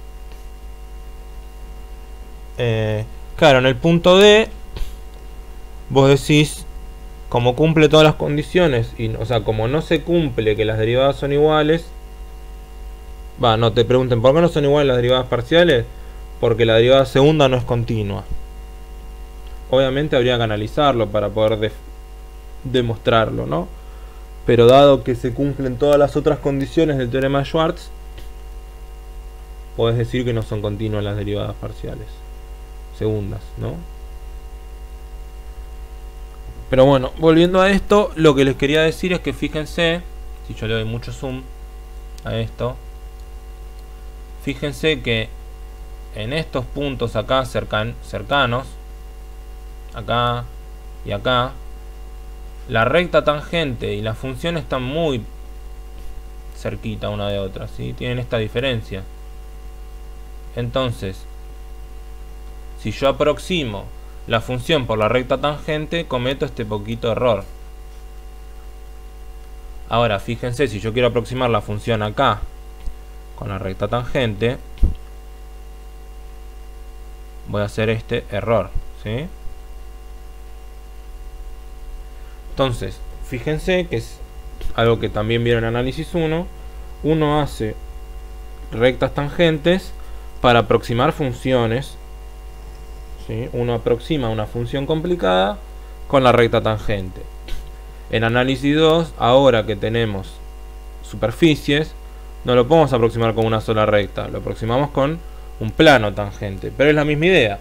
Claro, en el punto D vos decís, como cumple todas las condiciones, o sea, como no se cumple que las derivadas son iguales, no te pregunten por qué no son iguales las derivadas parciales, porque la derivada segunda no es continua. Obviamente habría que analizarlo para poder demostrarlo, ¿no? Pero dado que se cumplen todas las otras condiciones del teorema de Schwartz, podés decir que no son continuas las derivadas parciales segundas, ¿no? Pero bueno, volviendo a esto, lo que les quería decir es que fíjense, si yo le doy mucho zoom a esto, fíjense que en estos puntos acá cercanos, acá y acá, la recta tangente y la función están muy cerquita una de otra, ¿sí? Tienen esta diferencia. Entonces, si yo aproximo la función por la recta tangente, cometo este poquito error. Ahora, fíjense, si yo quiero aproximar la función acá con la recta tangente, voy a hacer este error, ¿sí? Entonces, fíjense que es algo que también vieron en análisis 1. Uno hace rectas tangentes para aproximar funciones, ¿sí? Uno aproxima una función complicada con la recta tangente. En análisis 2, ahora que tenemos superficies, no lo podemos aproximar con una sola recta, lo aproximamos con un plano tangente, pero es la misma idea.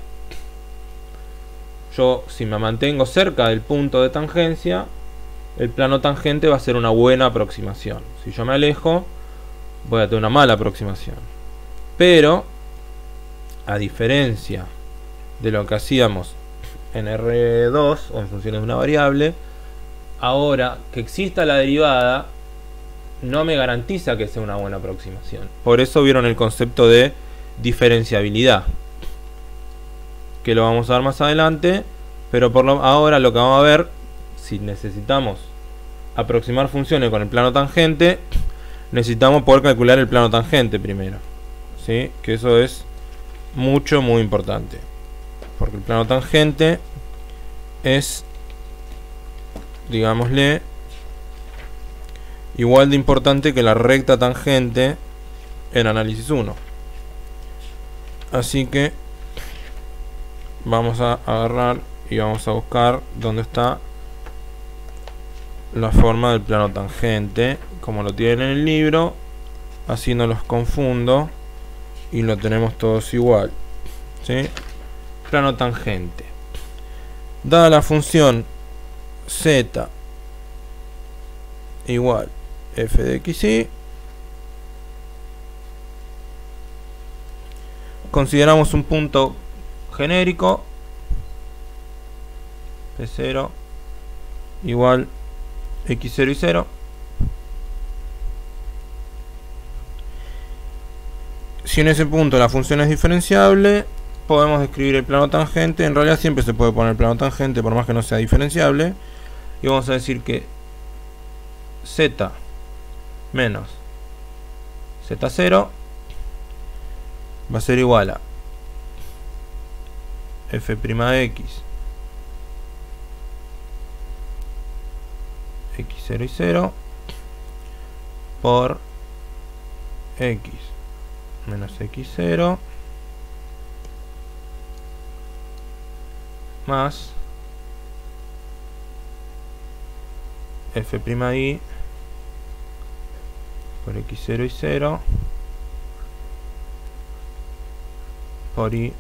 Yo, si me mantengo cerca del punto de tangencia, el plano tangente va a ser una buena aproximación. Si yo me alejo, voy a tener una mala aproximación. Pero, a diferencia de lo que hacíamos en R2 o en funciones de una variable, ahora que exista la derivada no me garantiza que sea una buena aproximación. Por eso vieron el concepto de diferenciabilidad, que lo vamos a ver más adelante, pero ahora lo que vamos a ver, si necesitamos aproximar funciones con el plano tangente, necesitamos poder calcular el plano tangente primero, ¿sí? Que eso es muy importante, porque el plano tangente es, digámosle, igual de importante que la recta tangente en análisis 1. Así que vamos a agarrar y vamos a buscar dónde está la forma del plano tangente, como lo tienen en el libro, así no los confundo y lo tenemos todos igual, ¿sí? Plano tangente. Dada la función z igual f de xy, consideramos un punto genérico P0 igual x0 y 0. Si en ese punto la función es diferenciable, podemos describir el plano tangente. En realidad siempre se puede poner el plano tangente por más que no sea diferenciable, y vamos a decir que z menos z0 va a ser igual a f' de x x0 y 0 por x menos x0 más f'y por x0 y 0 por y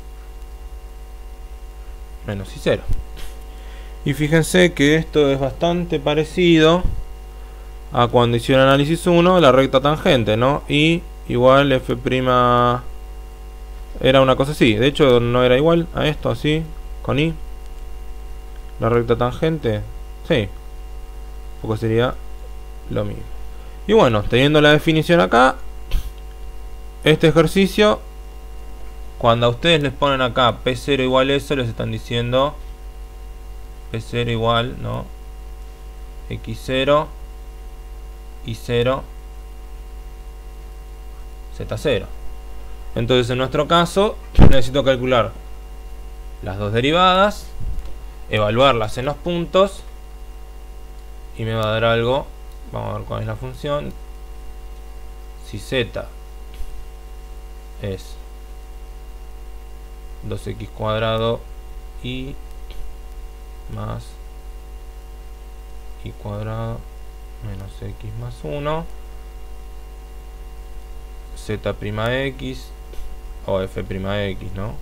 menos y0. Y fíjense que esto es bastante parecido a cuando hicieron análisis 1, la recta tangente, ¿no? Y igual f' era una cosa así. De hecho no era igual a esto, así, con y. La recta tangente, sí, porque sería lo mismo. Y bueno, teniendo la definición acá, este ejercicio, cuando a ustedes les ponen acá P0 igual eso, les están diciendo P0 igual, ¿no? X0 y 0 Z0. Entonces en nuestro caso necesito calcular las dos derivadas, evaluarlas en los puntos y me va a dar algo. Vamos a ver cuál es la función. Si z es 2x cuadrado y más y cuadrado menos x más 1, z'x o f'x, ¿no?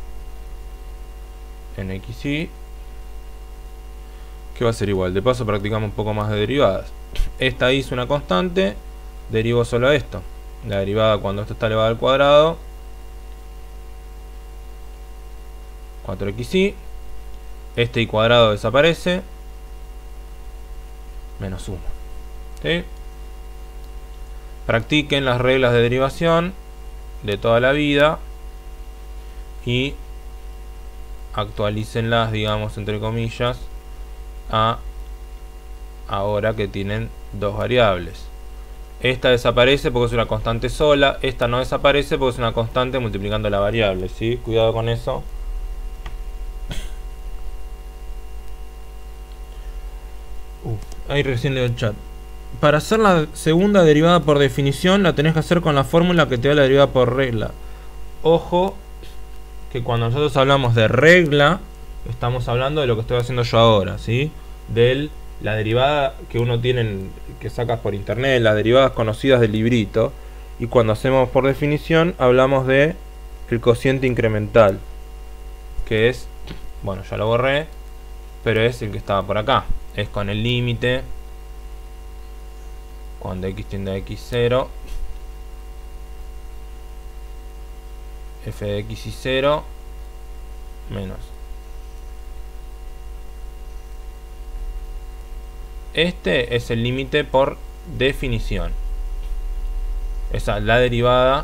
En xy, que va a ser igual. De paso practicamos un poco más de derivadas. Esta y es una constante, derivo solo esto. La derivada cuando esto está elevado al cuadrado, 4xy. Este y cuadrado desaparece. menos 1. ¿Sí? Practiquen las reglas de derivación de toda la vida y actualícenlas, digamos, entre comillas, a ahora que tienen dos variables. Esta desaparece porque es una constante sola, esta no desaparece porque es una constante multiplicando la variable, ¿sí? Cuidado con eso. Ahí recién leo el chat. Para hacer la segunda derivada por definición la tenés que hacer con la fórmula que te da la derivada por regla. Ojo que cuando nosotros hablamos de regla estamos hablando de lo que estoy haciendo yo ahora, ¿sí? De la derivada que uno tiene, que sacas por internet, las derivadas conocidas del librito. Y cuando hacemos por definición hablamos de el cociente incremental, que es, bueno, ya lo borré, pero es el que estaba por acá. Es con el límite cuando x tiende a x0, f de x y 0 menos. Este es el límite por definición. Esa es la derivada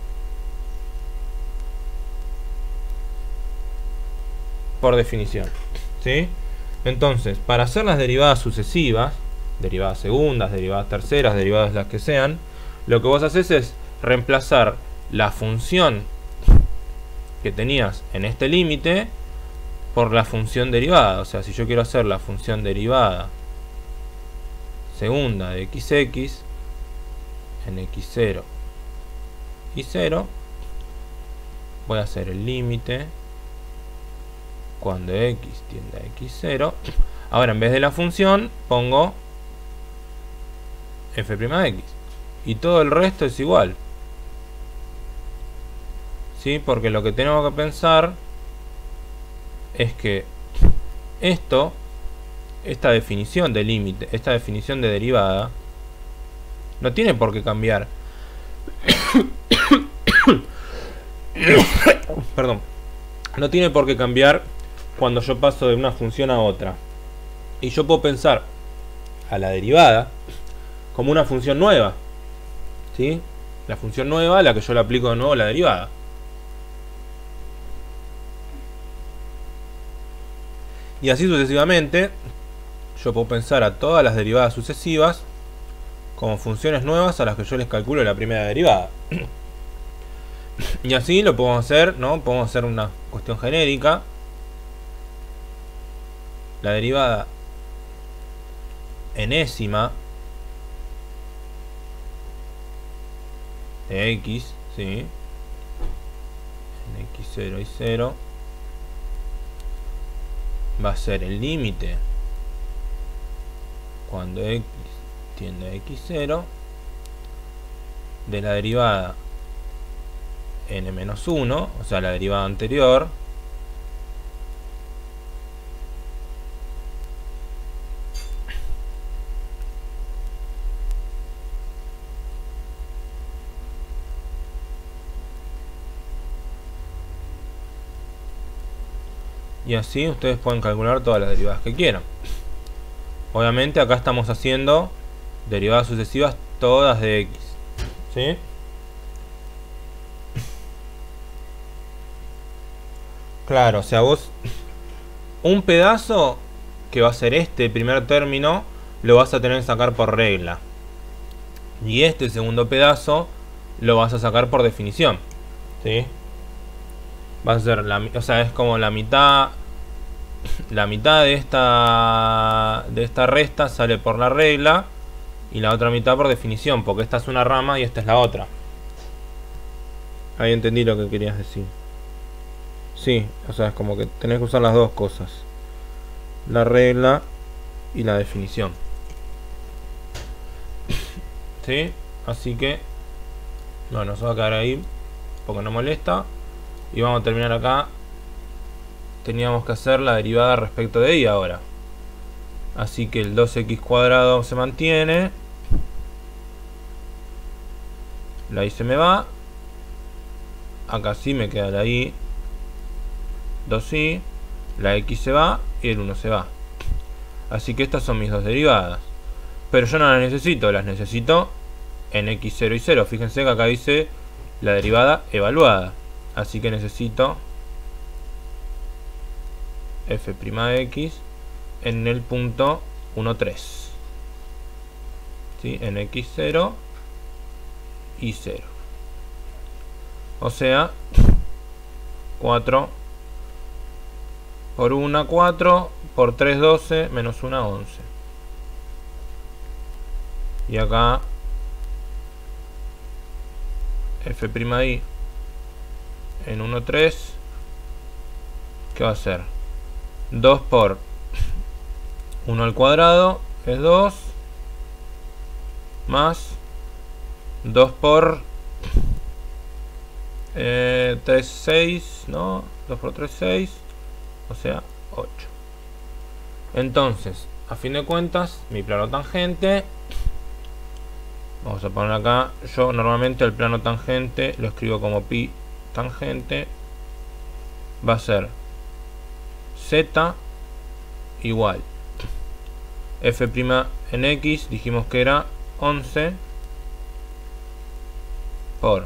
por definición, ¿sí? Entonces, para hacer las derivadas sucesivas, derivadas segundas, derivadas terceras, derivadas las que sean, lo que vos haces es reemplazar la función que tenías en este límite por la función derivada. O sea, si yo quiero hacer la función derivada segunda de xx en x0 y 0, voy a hacer el límite cuando x tiende a x0. Ahora, en vez de la función pongo f' de x y todo el resto es igual, ¿sí? Porque lo que tenemos que pensar es que esta definición de límite, esta definición de derivada, no tiene por qué cambiar. Perdón. No tiene por qué cambiar cuando yo paso de una función a otra. Y yo puedo pensar a la derivada como una función nueva, ¿sí? La función nueva a la que yo le aplico de nuevo la derivada. Y así sucesivamente, yo puedo pensar a todas las derivadas sucesivas como funciones nuevas a las que yo les calculo la primera derivada. Y así lo podemos hacer, ¿no? Podemos hacer una cuestión genérica. La derivada enésima de x, ¿sí? En x0 y 0 va a ser el límite cuando x tiende a x0 de la derivada n-1, o sea, la derivada anterior, y así ustedes pueden calcular todas las derivadas que quieran. Obviamente acá estamos haciendo derivadas sucesivas todas de x, ¿sí? Claro, o sea, vos un pedazo que va a ser este primer término lo vas a tener que sacar por regla, y este segundo pedazo lo vas a sacar por definición, ¿sí? Va a ser o sea, es como la mitad de esta resta sale por la regla y la otra mitad por definición, porque esta es una rama y esta es la otra. Ahí entendí lo que querías decir. Sí, o sea, es como que tenés que usar las dos cosas, la regla y la definición, ¿sí? Así que bueno, se va a quedar ahí porque no molesta. Y vamos a terminar acá. Teníamos que hacer la derivada respecto de y ahora. Así que el 2x cuadrado se mantiene. La y se me va. Acá sí me queda la y. 2y. La x se va y el 1 se va. Así que estas son mis dos derivadas. pero yo no las necesito, las necesito en x0 y 0. Fíjense que acá dice la derivada evaluada, así que necesito f' de x en el punto 1, 3, ¿sí? En x0 y 0, o sea 4 por 1, 4, por 3, 12, menos 1, 11. Y acá f'I en 1, 3, ¿qué va a ser? 2 por 1 al cuadrado es 2, más 2 por 3, 6, ¿no? 2 por 3, 6, o sea, 8. Entonces, a fin de cuentas, mi plano tangente, vamos a poner acá, yo normalmente el plano tangente lo escribo como pi tangente, va a ser z igual f' en x, dijimos que era 11 por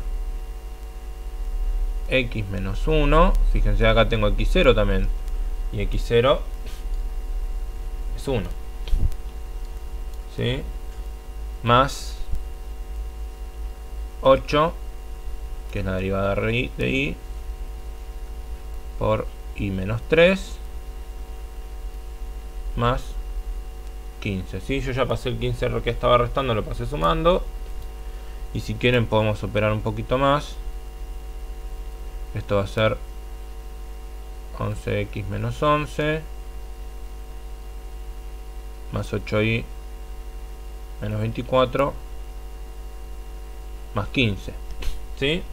x menos 1, fíjense acá tengo x0 también, y x0 es 1, ¿sí? Más 8, que es la derivada de y, por y menos 3, más 15, ¿sí? Yo ya pasé el 15 que estaba restando, lo pasé sumando, y si quieren podemos operar un poquito más. Esto va a ser 11x menos 11 más 8y menos 24 más 15, ¿sí?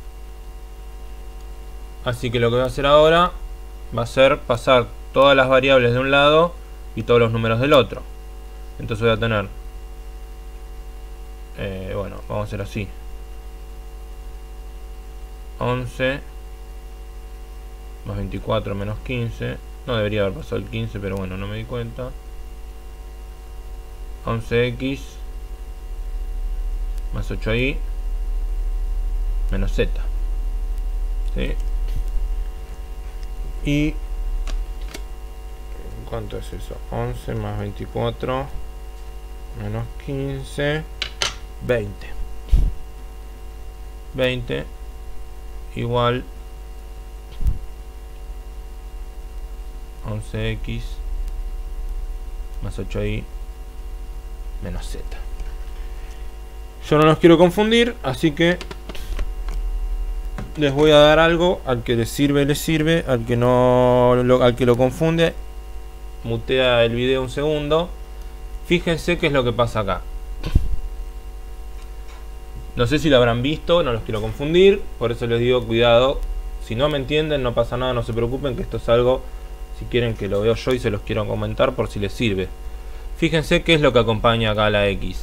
Así que lo que voy a hacer ahora va a ser pasar todas las variables de un lado y todos los números del otro. Entonces voy a tener, bueno, vamos a hacer así: 11 más 24 menos 15, no debería haber pasado el 15, pero bueno, no me di cuenta. 11x más 8y menos z, ¿sí? Y ¿cuánto es eso? 11 más 24 menos 15, 20 igual 11x más 8y menos z. Yo no los quiero confundir, así que les voy a dar algo. Al que les sirve, al que no, al que lo confunde, mutea el video un segundo. Fíjense qué es lo que pasa acá. No sé si lo habrán visto, no los quiero confundir, por eso les digo cuidado. Si no me entienden, no pasa nada, no se preocupen, que esto es algo, si quieren que lo veo yo y se los quiero comentar por si les sirve. Fíjense qué es lo que acompaña acá a la x.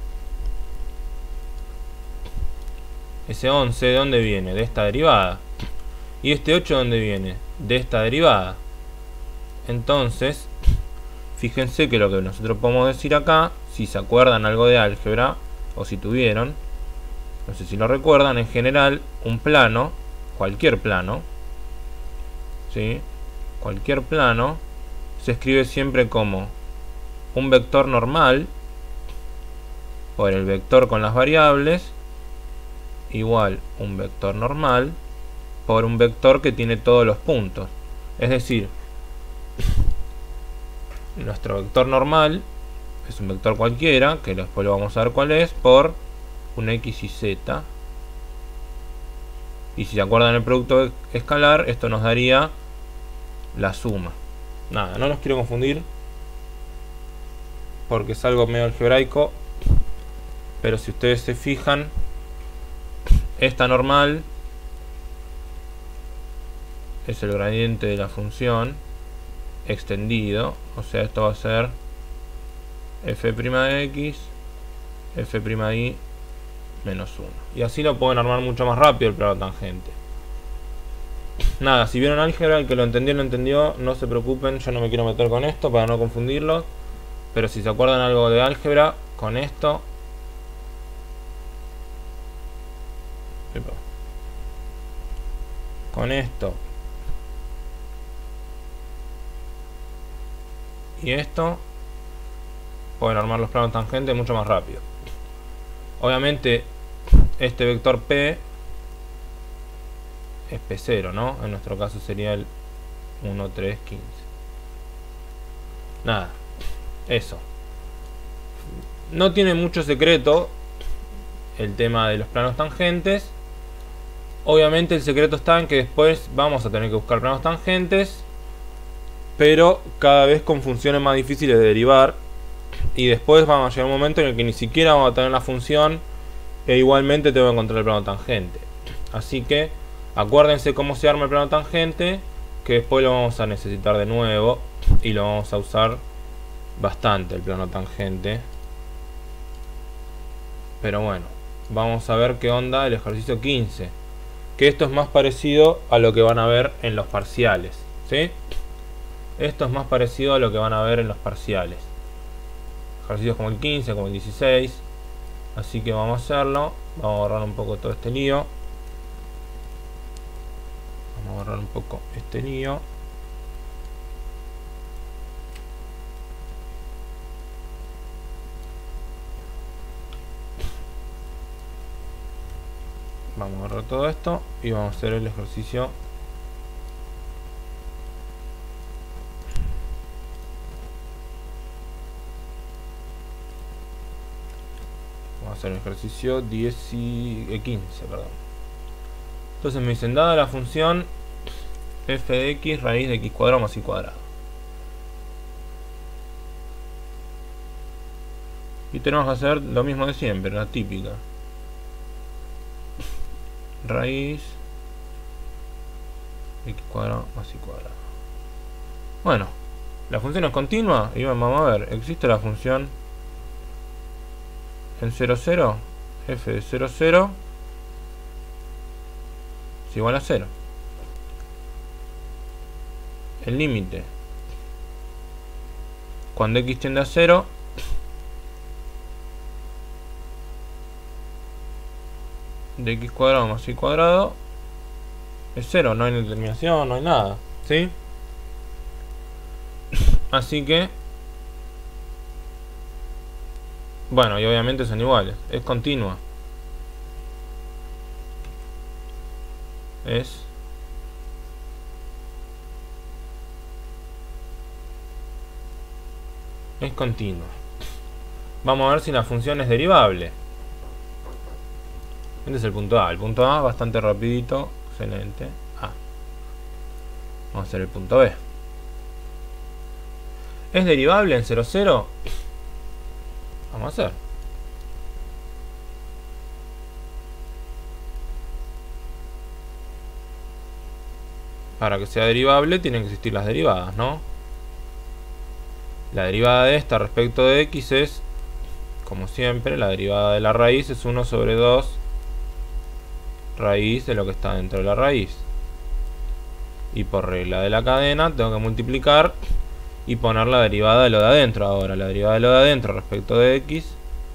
Ese 11, ¿de dónde viene? De esta derivada. Y este 8, ¿de dónde viene? De esta derivada. Entonces, fíjense que lo que nosotros podemos decir acá, si se acuerdan algo de álgebra, o si tuvieron, no sé si lo recuerdan, en general, un plano, cualquier plano, ¿sí? Cualquier plano, se escribe siempre como un vector normal por el vector con las variables, igual un vector normal por un vector que tiene todos los puntos. Es decir, nuestro vector normal es un vector cualquiera, que después lo vamos a ver cuál es, por un x y z. Y si se acuerdan el producto escalar, esto nos daría la suma. Nada, no los quiero confundir porque es algo medio algebraico, pero si ustedes se fijan, esta normal es el gradiente de la función extendido, o sea, esto va a ser f' de x, f'y menos 1. Y así lo pueden armar mucho más rápido el plano tangente. Nada, si vieron álgebra, el que lo entendió, no se preocupen, yo no me quiero meter con esto para no confundirlos. Pero si se acuerdan algo de álgebra, con esto. Con esto y esto pueden armar los planos tangentes mucho más rápido. Obviamente este vector P es P0, ¿no? En nuestro caso sería el 1, 3, 15. Nada, eso. No tiene mucho secreto el tema de los planos tangentes. Obviamente el secreto está en que después vamos a tener que buscar planos tangentes, pero cada vez con funciones más difíciles de derivar. Y después vamos a llegar a un momento en el que ni siquiera vamos a tener la función e igualmente tengo que encontrar el plano tangente. Así que acuérdense cómo se arma el plano tangente, que después lo vamos a necesitar de nuevo y lo vamos a usar bastante el plano tangente. Pero bueno, vamos a ver qué onda el ejercicio 15, que esto es más parecido a lo que van a ver en los parciales, ¿sí? Esto es más parecido a lo que van a ver en los parciales. Ejercicios como el 15, como el 16. Así que vamos a hacerlo. Vamos a borrar un poco todo este lío. Vamos a borrar un poco este lío. Vamos a borrar todo esto y vamos a hacer el ejercicio. Vamos a hacer el ejercicio 15, perdón. Entonces me dicen, dada la función f de x raíz de x cuadrado más y cuadrado. Y tenemos que hacer lo mismo de siempre, la típica. Raíz de x cuadrado más y cuadrado. Bueno, la función es continua y vamos a ver, existe la función en 0, 0, f de 0, 0 es igual a 0. El límite cuando x tiende a 0 de x cuadrado más y cuadrado es 0, no hay determinación, no hay nada, ¿sí? Así que bueno, y obviamente son iguales, es continua, es continua. Vamos a ver si la función es derivable. Este es el punto A. El punto A bastante rapidito. Excelente. A. Vamos a hacer el punto B. ¿Es derivable en 0, 0? Vamos a hacer. Para que sea derivable tienen que existir las derivadas, ¿no? La derivada de esta respecto de x es, como siempre, la derivada de la raíz es 1 sobre 2 raíz de lo que está dentro de la raíz. Y por regla de la cadena tengo que multiplicar y poner la derivada de lo de adentro. Ahora, la derivada de lo de adentro respecto de x,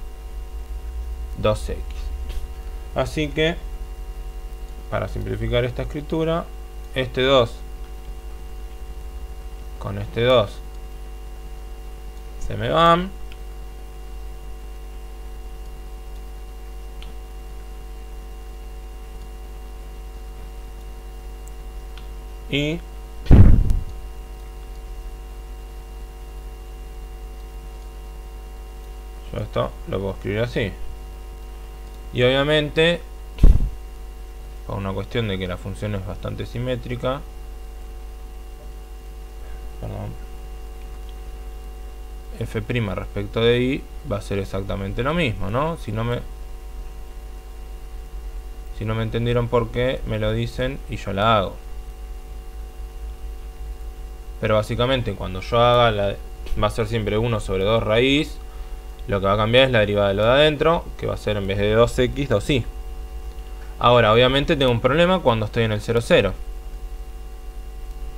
2x. Así que, para simplificar esta escritura, este 2 con este 2 se me van. Y yo esto lo puedo escribir así. Y obviamente, por una cuestión de que la función es bastante simétrica, perdón, f' respecto de y va a ser exactamente lo mismo, ¿no? Si no me entendieron por qué, me lo dicen y yo la hago. Pero básicamente cuando yo haga va a ser siempre 1 sobre 2 raíz. Lo que va a cambiar es la derivada de lo de adentro, que va a ser en vez de 2x, 2y. Ahora, obviamente tengo un problema cuando estoy en el 0, 0.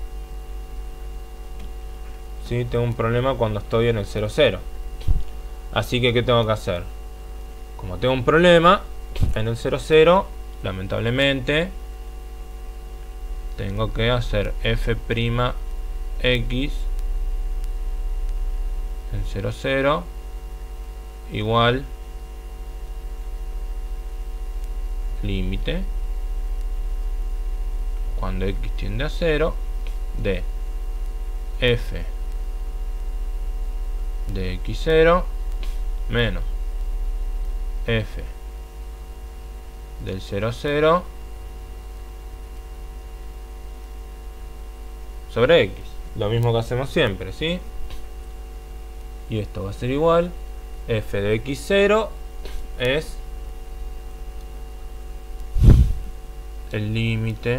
Sí, tengo un problema cuando estoy en el 0, 0. Así que, ¿qué tengo que hacer? Como tengo un problema en el 0, 0, lamentablemente tengo que hacer f' x en 0, 0 igual límite cuando x tiende a 0 de f de x0 menos f del 0, 0 sobre x, lo mismo que hacemos siempre, ¿sí? Y esto va a ser igual, f de x0 es el límite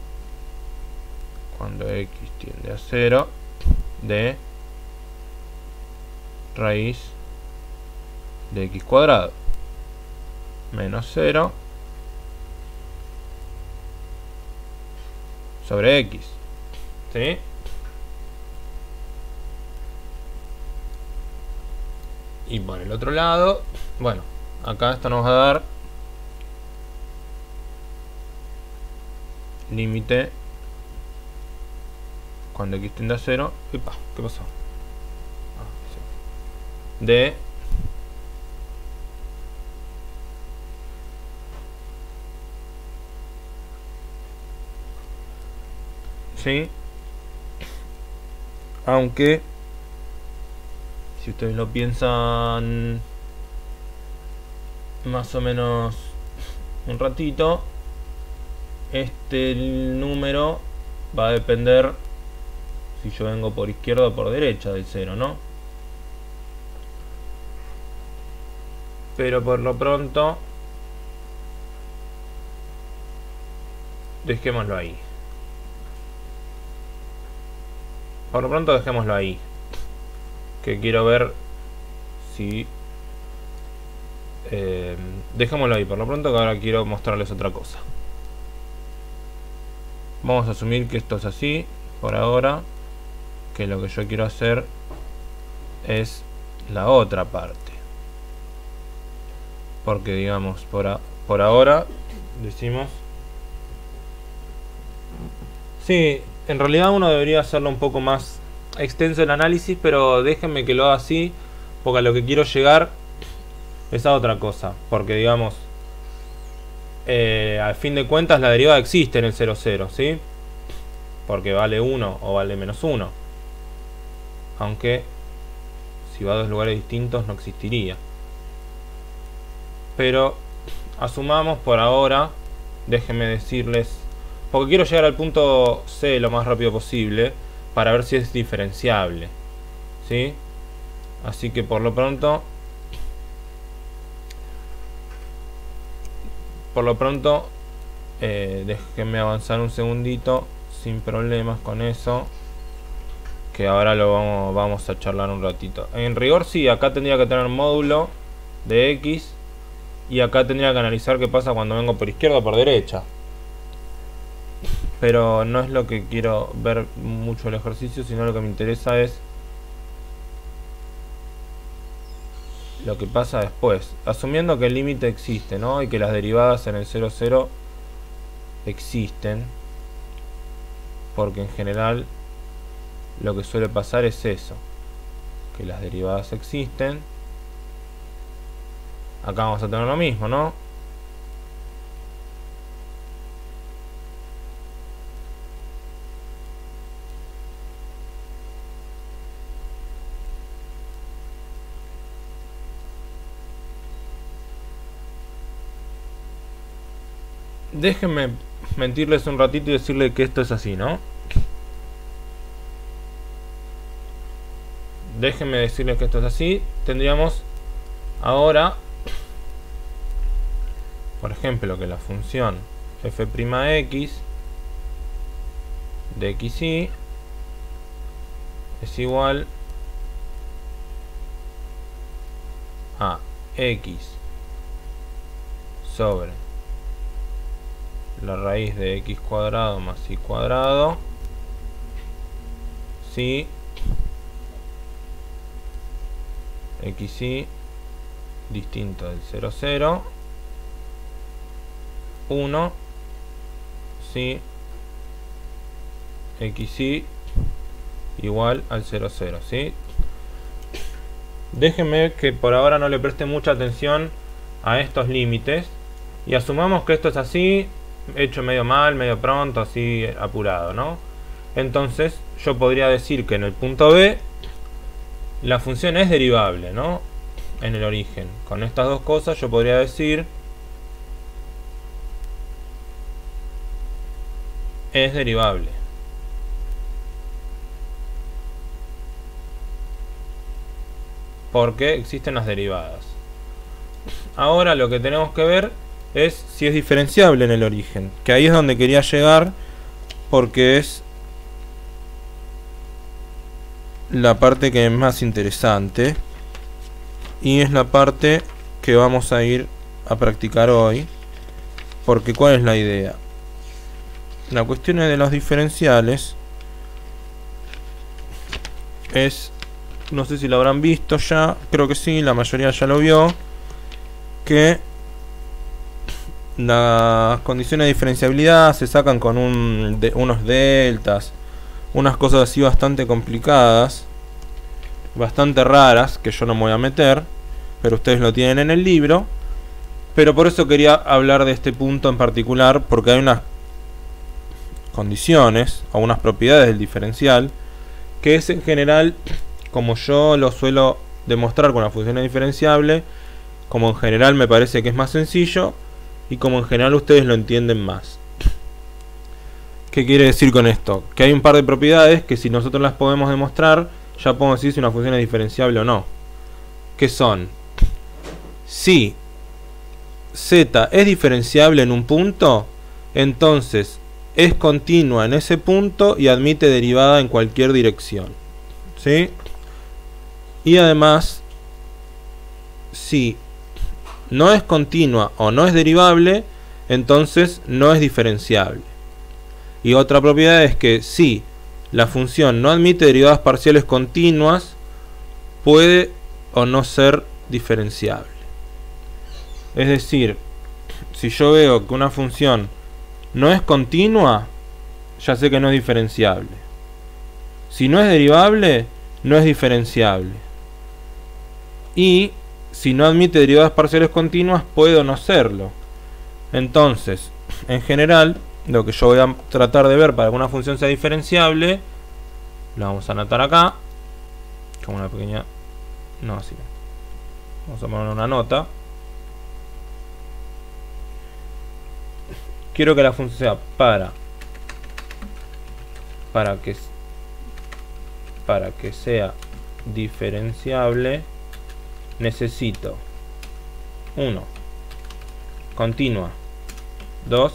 cuando x tiende a 0 de raíz de x cuadrado menos 0 sobre x, ¿sí? Y por el otro lado, bueno, acá esto nos va a dar límite cuando x tiende a 0. Upa, ¿qué pasó? De ¿sí? Aunque si ustedes lo piensan más o menos un ratito, este número va a depender si yo vengo por izquierda o por derecha del 0, ¿no? Pero por lo pronto dejémoslo ahí. Por lo pronto dejémoslo ahí, que quiero ver si dejémoslo ahí por lo pronto, que ahora quiero mostrarles otra cosa. Vamos a asumir que esto es así por ahora, que lo que yo quiero hacer es la otra parte, porque digamos por ahora decimos sí, en realidad uno debería hacerlo un poco más extenso el análisis, pero déjenme que lo haga así, porque a lo que quiero llegar es a otra cosa, porque digamos al fin de cuentas la derivada existe en el 0, 0, ¿sí? Porque vale 1 o vale menos 1, aunque si va a dos lugares distintos no existiría. Pero asumamos por ahora, déjenme decirles, porque quiero llegar al punto C lo más rápido posible para ver si es diferenciable, ¿sí? Así que por lo pronto déjenme avanzar un segundito sin problemas con eso, que ahora lo vamos a charlar un ratito. En rigor sí, acá tendría que tener módulo de x y acá tendría que analizar qué pasa cuando vengo por izquierda o por derecha, pero no es lo que quiero ver mucho el ejercicio, sino lo que me interesa es lo que pasa después, asumiendo que el límite existe, ¿no? Y que las derivadas en el 0, 0 existen, porque en general lo que suele pasar es eso, que las derivadas existen. Acá vamos a tener lo mismo, ¿no? Déjenme mentirles un ratito y decirles que esto es así, ¿no? Déjenme decirles que esto es así. Tendríamos ahora, por ejemplo, que la función f' x de xy es igual a x sobre la raíz de x cuadrado más y cuadrado si xy distinto del 0, 0. 1 si xy igual al 0, 0, ¿sí? Déjenme que por ahora no le preste mucha atención a estos límites y asumamos que esto es así, hecho medio mal, medio pronto, así apurado, ¿no? Entonces yo podría decir que en el punto B la función es derivable, ¿no? En el origen. Con estas dos cosas yo podría decir es derivable. Porque existen las derivadas. Ahora lo que tenemos que ver es si es diferenciable en el origen, que ahí es donde quería llegar, porque es la parte que es más interesante y es la parte que vamos a ir a practicar hoy. Porque ¿cuál es la idea? La cuestión de los diferenciales es, no sé si lo habrán visto ya, creo que sí, la mayoría ya lo vio, que las condiciones de diferenciabilidad se sacan con unos deltas, unas cosas así bastante complicadas, bastante raras, que yo no me voy a meter, pero ustedes lo tienen en el libro. Pero por eso quería hablar de este punto en particular, porque hay unas condiciones o unas propiedades del diferencial que es en general, como yo lo suelo demostrar con la función diferenciable, como en general me parece que es más sencillo y como en general ustedes lo entienden más. ¿Qué quiere decir con esto? Que hay un par de propiedades que si nosotros las podemos demostrar, ya podemos decir si una función es diferenciable o no. Que son: si z es diferenciable en un punto, entonces es continua en ese punto y admite derivada en cualquier dirección, ¿sí? Y además, si no es continua o no es derivable, entonces no es diferenciable. Y otra propiedad es que si la función no admite derivadas parciales continuas, puede o no ser diferenciable. Es decir, si yo veo que una función no es continua, ya sé que no es diferenciable. Si no es derivable, no es diferenciable. Y si no admite derivadas parciales continuas, puede o no serlo. Entonces, en general, lo que yo voy a tratar de ver para que una función sea diferenciable, lo vamos a anotar acá, como una pequeña... no, así. Vamos a poner una nota. Quiero que la función sea para que sea diferenciable, necesito 1. Continua. 2.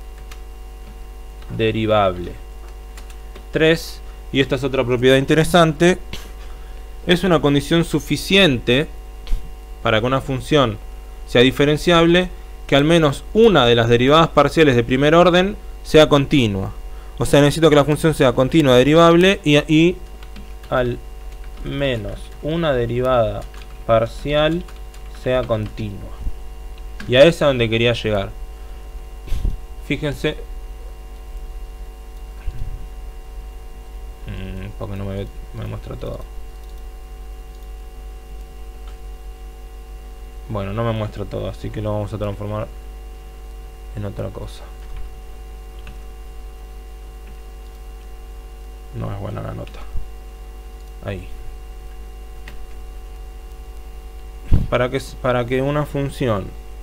Derivable. 3. Y esta es otra propiedad interesante. Es una condición suficiente para que una función sea diferenciable que al menos una de las derivadas parciales de primer orden sea continua. O sea, necesito que la función sea continua, derivable y al menos una derivada parcial sea continua. Y a esa es donde quería llegar. Fíjense. Porque no me muestra todo. Bueno, no me muestra todo, así que lo vamos a transformar en otra cosa. No es buena la nota. Ahí. Para que una función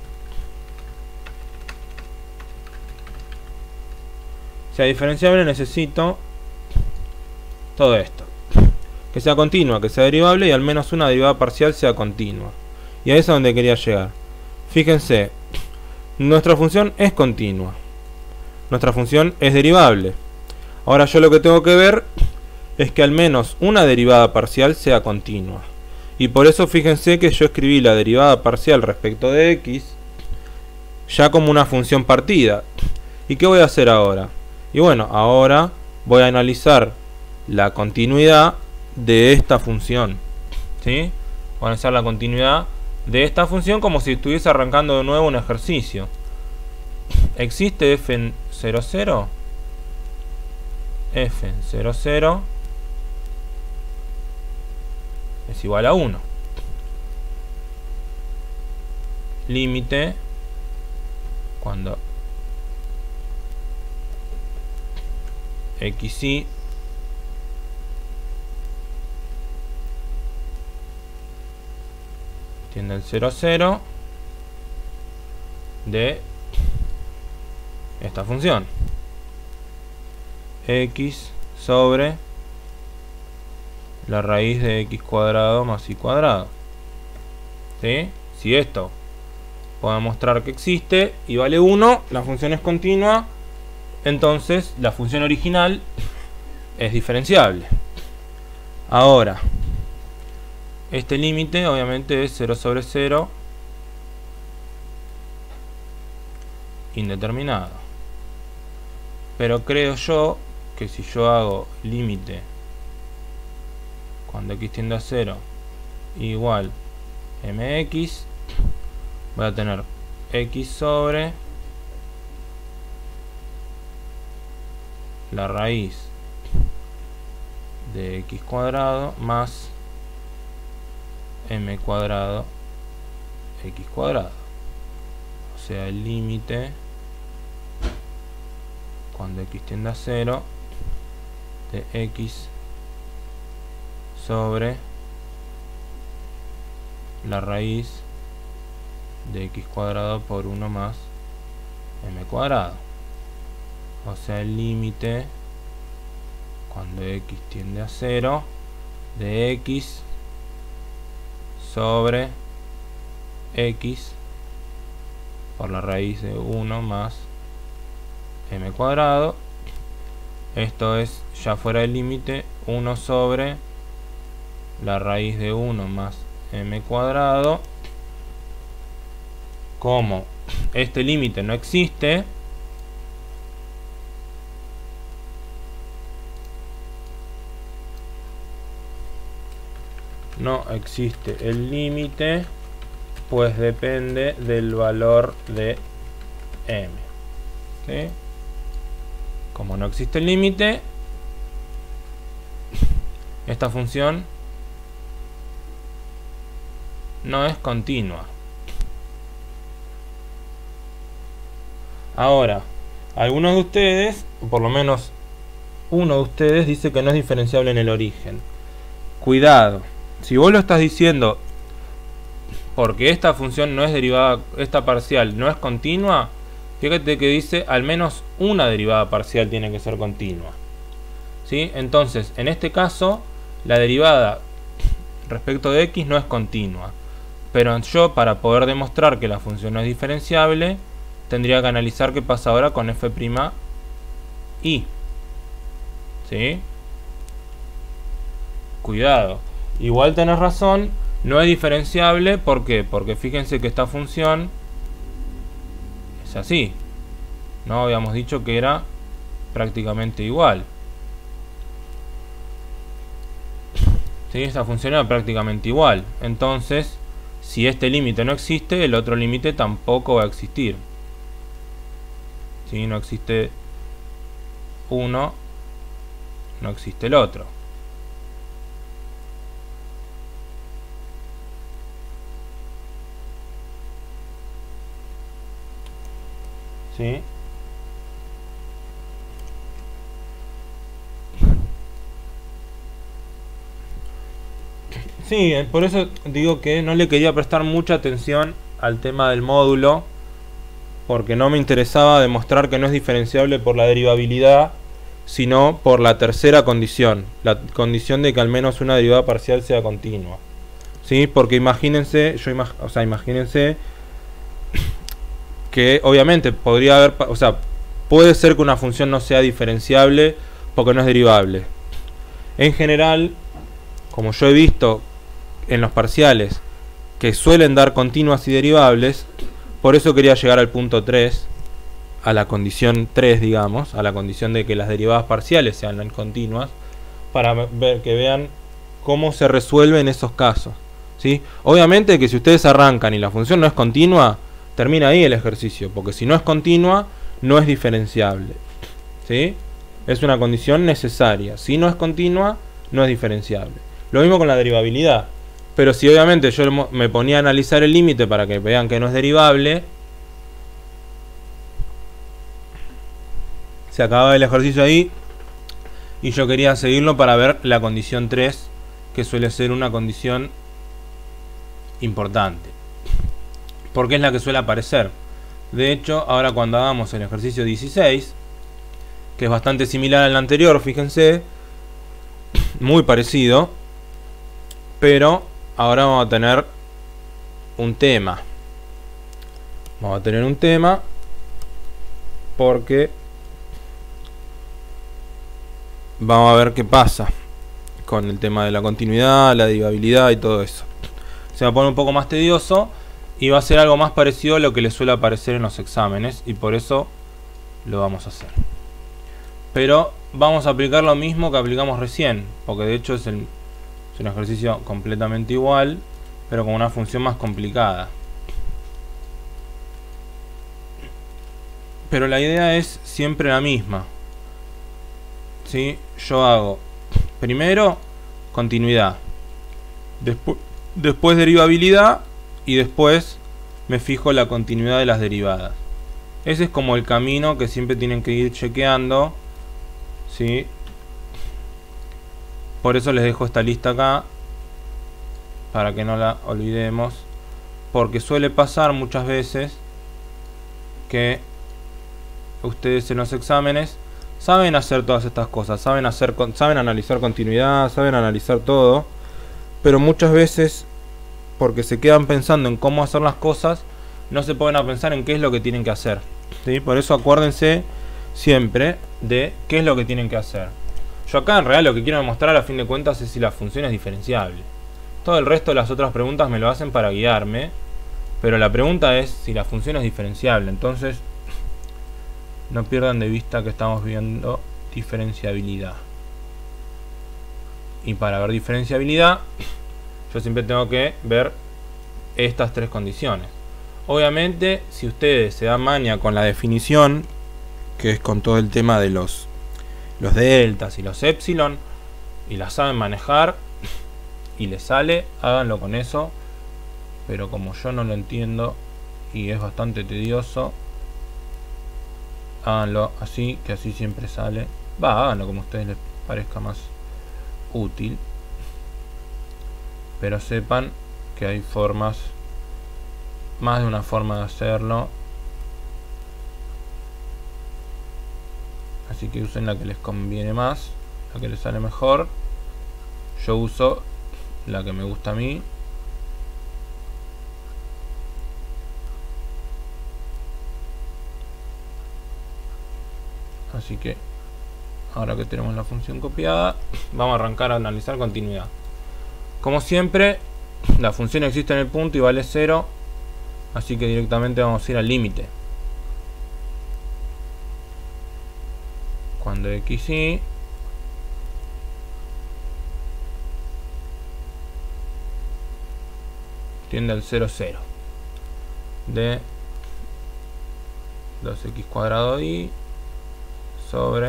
sea diferenciable, necesito todo esto. Que sea continua, que sea derivable y al menos una derivada parcial sea continua. Y a eso es donde quería llegar. Fíjense, nuestra función es continua. Nuestra función es derivable. Ahora yo lo que tengo que ver es que al menos una derivada parcial sea continua. Y por eso fíjense que yo escribí la derivada parcial respecto de x ya como una función partida. ¿Y qué voy a hacer ahora? Y bueno, ahora voy a analizar la continuidad de esta función, ¿sí? Voy a analizar la continuidad de esta función como si estuviese arrancando de nuevo un ejercicio. ¿Existe f en 0, 0? F en 0, 0 es igual a 1. Límite cuando xy tiende al 0, 0 de esta función x sobre la raíz de x cuadrado más y cuadrado. ¿Sí? Si esto puedo demostrar que existe y vale 1, la función es continua, entonces la función original es diferenciable. Ahora, este límite obviamente es 0 sobre 0 indeterminado. Pero creo yo que si yo hago límite cuando x tiende a 0 igual mx, voy a tener x sobre la raíz de x cuadrado más m cuadrado x cuadrado. O sea, el límite cuando x tiende a 0 de x sobre la raíz de x cuadrado por 1 más m cuadrado. O sea, el límite cuando x tiende a 0 de x sobre x por la raíz de 1 más m cuadrado. Esto es ya fuera del límite 1 sobre la raíz de 1 más m cuadrado. Como este límite no existe, no existe el límite, pues depende del valor de m. ¿Sí? Como no existe el límite, esta función no es continua. Ahora, algunos de ustedes, o por lo menos uno de ustedes, dice que no es diferenciable en el origen. Cuidado, si vos lo estás diciendo porque esta función no es derivada, esta parcial no es continua, fíjate que dice al menos una derivada parcial tiene que ser continua. ¿Sí? Entonces, en este caso, la derivada respecto de x no es continua. Pero yo, para poder demostrar que la función no es diferenciable, tendría que analizar qué pasa ahora con f'(i). ¿Sí? Cuidado. Igual tenés razón, no es diferenciable. ¿Por qué? Porque fíjense que esta función es así. No habíamos dicho que era prácticamente igual. ¿Sí? Esta función era prácticamente igual. Entonces, si este límite no existe, el otro límite tampoco va a existir. Si no existe uno, no existe el otro. ¿Sí? Sí, por eso digo que no le quería prestar mucha atención al tema del módulo, porque no me interesaba demostrar que no es diferenciable por la derivabilidad, sino por la tercera condición, la condición de que al menos una derivada parcial sea continua. ¿Sí? Porque imagínense, imagínense que obviamente podría haber, puede ser que una función no sea diferenciable porque no es derivable. En general, como yo he visto en los parciales que suelen dar continuas y derivables, por eso quería llegar al punto 3, a la condición 3, digamos, a la condición de que las derivadas parciales sean continuas, para ver que vean cómo se resuelven esos casos. ¿sí? Obviamente que si ustedes arrancan y la función no es continua, termina ahí el ejercicio, porque si no es continua, no es diferenciable, ¿sí? Es una condición necesaria. Si no es continua, no es diferenciable. Lo mismo con la derivabilidad. Pero si obviamente yo me ponía a analizar el límite para que vean que no es derivable, se acababa el ejercicio ahí y yo quería seguirlo para ver la condición 3, que suele ser una condición importante, porque es la que suele aparecer. De hecho, ahora cuando hagamos el ejercicio 16, que es bastante similar al anterior, fíjense, muy parecido, pero ahora vamos a tener un tema. Vamos a tener un tema porque vamos a ver qué pasa con el tema de la continuidad, la derivabilidad y todo eso. Se va a poner un poco más tedioso y va a ser algo más parecido a lo que les suele aparecer en los exámenes, y por eso lo vamos a hacer. Pero vamos a aplicar lo mismo que aplicamos recién, porque de hecho es un ejercicio completamente igual, pero con una función más complicada. Pero la idea es siempre la misma, ¿sí? Yo hago primero continuidad, después derivabilidad y después me fijo la continuidad de las derivadas. Ese es como el camino que siempre tienen que ir chequeando, ¿sí? Por eso les dejo esta lista acá, para que no la olvidemos, porque suele pasar muchas veces que ustedes en los exámenes saben hacer todas estas cosas, saben analizar continuidad, saben analizar todo, pero muchas veces, porque se quedan pensando en cómo hacer las cosas, no se ponen a pensar en qué es lo que tienen que hacer, ¿sí? Por eso acuérdense siempre de qué es lo que tienen que hacer. Yo acá en realidad lo que quiero demostrar a fin de cuentas es si la función es diferenciable. Todo el resto de las otras preguntas me lo hacen para guiarme, pero la pregunta es si la función es diferenciable. Entonces no pierdan de vista que estamos viendo diferenciabilidad. Y para ver diferenciabilidad, yo siempre tengo que ver estas tres condiciones. Obviamente, si ustedes se dan maña con la definición, que es con todo el tema de los deltas y los epsilon, y la saben manejar y les sale, háganlo con eso. Pero como yo no lo entiendo y es bastante tedioso, háganlo así, que así siempre sale. Háganlo como a ustedes les parezca más útil, pero sepan que hay formas, más de una forma de hacerlo, así que usen la que les conviene más, la que les sale mejor. Yo uso la que me gusta a mí. Así que ahora que tenemos la función copiada, vamos a arrancar a analizar continuidad. Como siempre, la función existe en el punto y vale 0, así que directamente vamos a ir al límite. Cuando xy tiende al 0, 0 de 2x cuadrado y sobre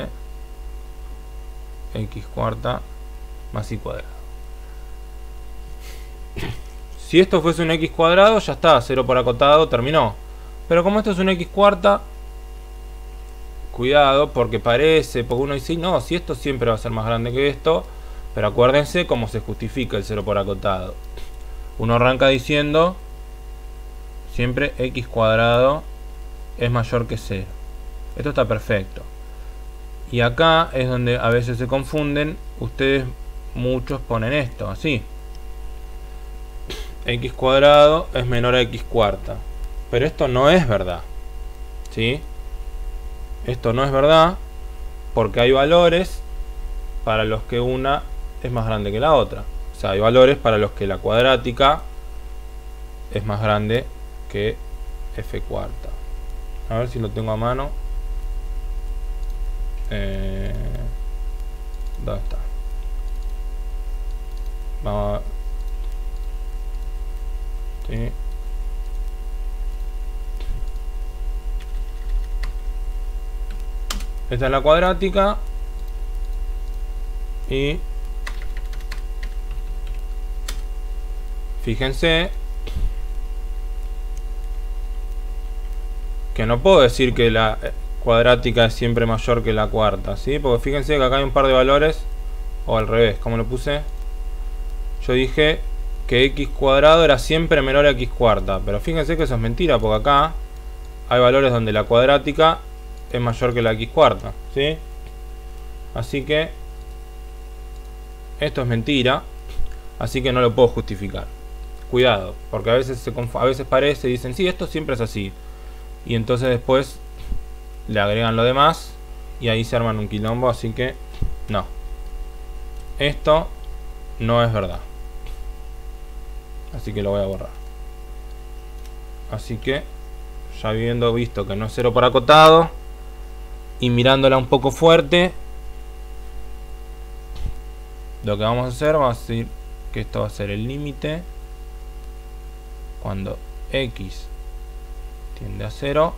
x cuarta más y cuadrado. Si esto fuese un x cuadrado, ya está, 0 por acotado, terminó. Pero como esto es un x cuarta, cuidado, porque parece, porque uno dice, no, si esto siempre va a ser más grande que esto, pero acuérdense cómo se justifica el 0 por acotado. Uno arranca diciendo, siempre x cuadrado es mayor que 0. Esto está perfecto. Y acá es donde a veces se confunden. Ustedes muchos ponen esto así: x cuadrado es menor a x cuarta. Pero esto no es verdad, ¿sí? Esto no es verdad, porque hay valores para los que una es más grande que la otra. O sea, hay valores para los que la cuadrática es más grande que f cuarta. A ver si lo tengo a mano. ¿Dónde está? Vamos Esta es la cuadrática. Y fíjense que no puedo decir que la cuadrática es siempre mayor que la cuarta, ¿sí? Porque fíjense que acá hay un par de valores, o al revés, como lo puse. Yo dije que x cuadrado era siempre menor a x cuarta, pero fíjense que eso es mentira, porque acá hay valores donde la cuadrática es mayor que la x cuarta, ¿sí? Así que esto es mentira, así que no lo puedo justificar. Cuidado, porque a veces parece y dicen, sí, esto siempre es así. Y entonces después le agregan lo demás y ahí se arman un quilombo, así que no. Esto no es verdad. Así que lo voy a borrar. Así que, ya habiendo visto que no es 0 por acotado y mirándola un poco fuerte, lo que vamos a hacer va a decir que esto va a ser el límite cuando x tiende a 0.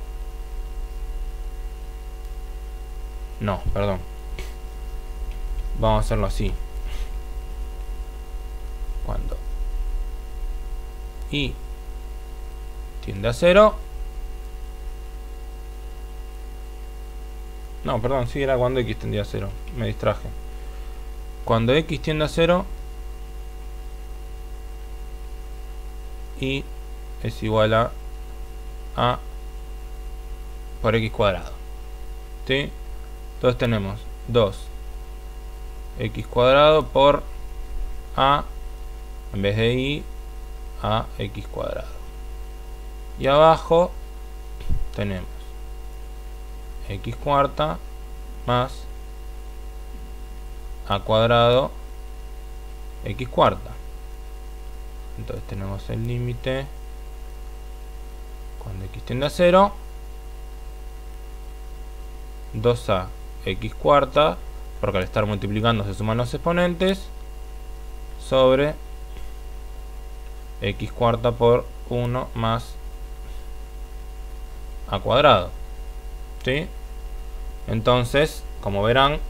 No, perdón. Vamos a hacerlo así. Cuando y tiende a 0. No, perdón, sí, era cuando x tendía a 0. Me distraje. Cuando x tiende a 0 y es igual a por x cuadrado, ¿sí? Entonces tenemos 2x cuadrado por a, en vez de y, a x cuadrado. Y abajo tenemos x cuarta más a cuadrado x cuarta. Entonces tenemos el límite cuando x tiende a 0, 2a x cuarta, porque al estar multiplicando se suman los exponentes, sobre x cuarta por 1 más a cuadrado, ¿sí? Entonces, como verán,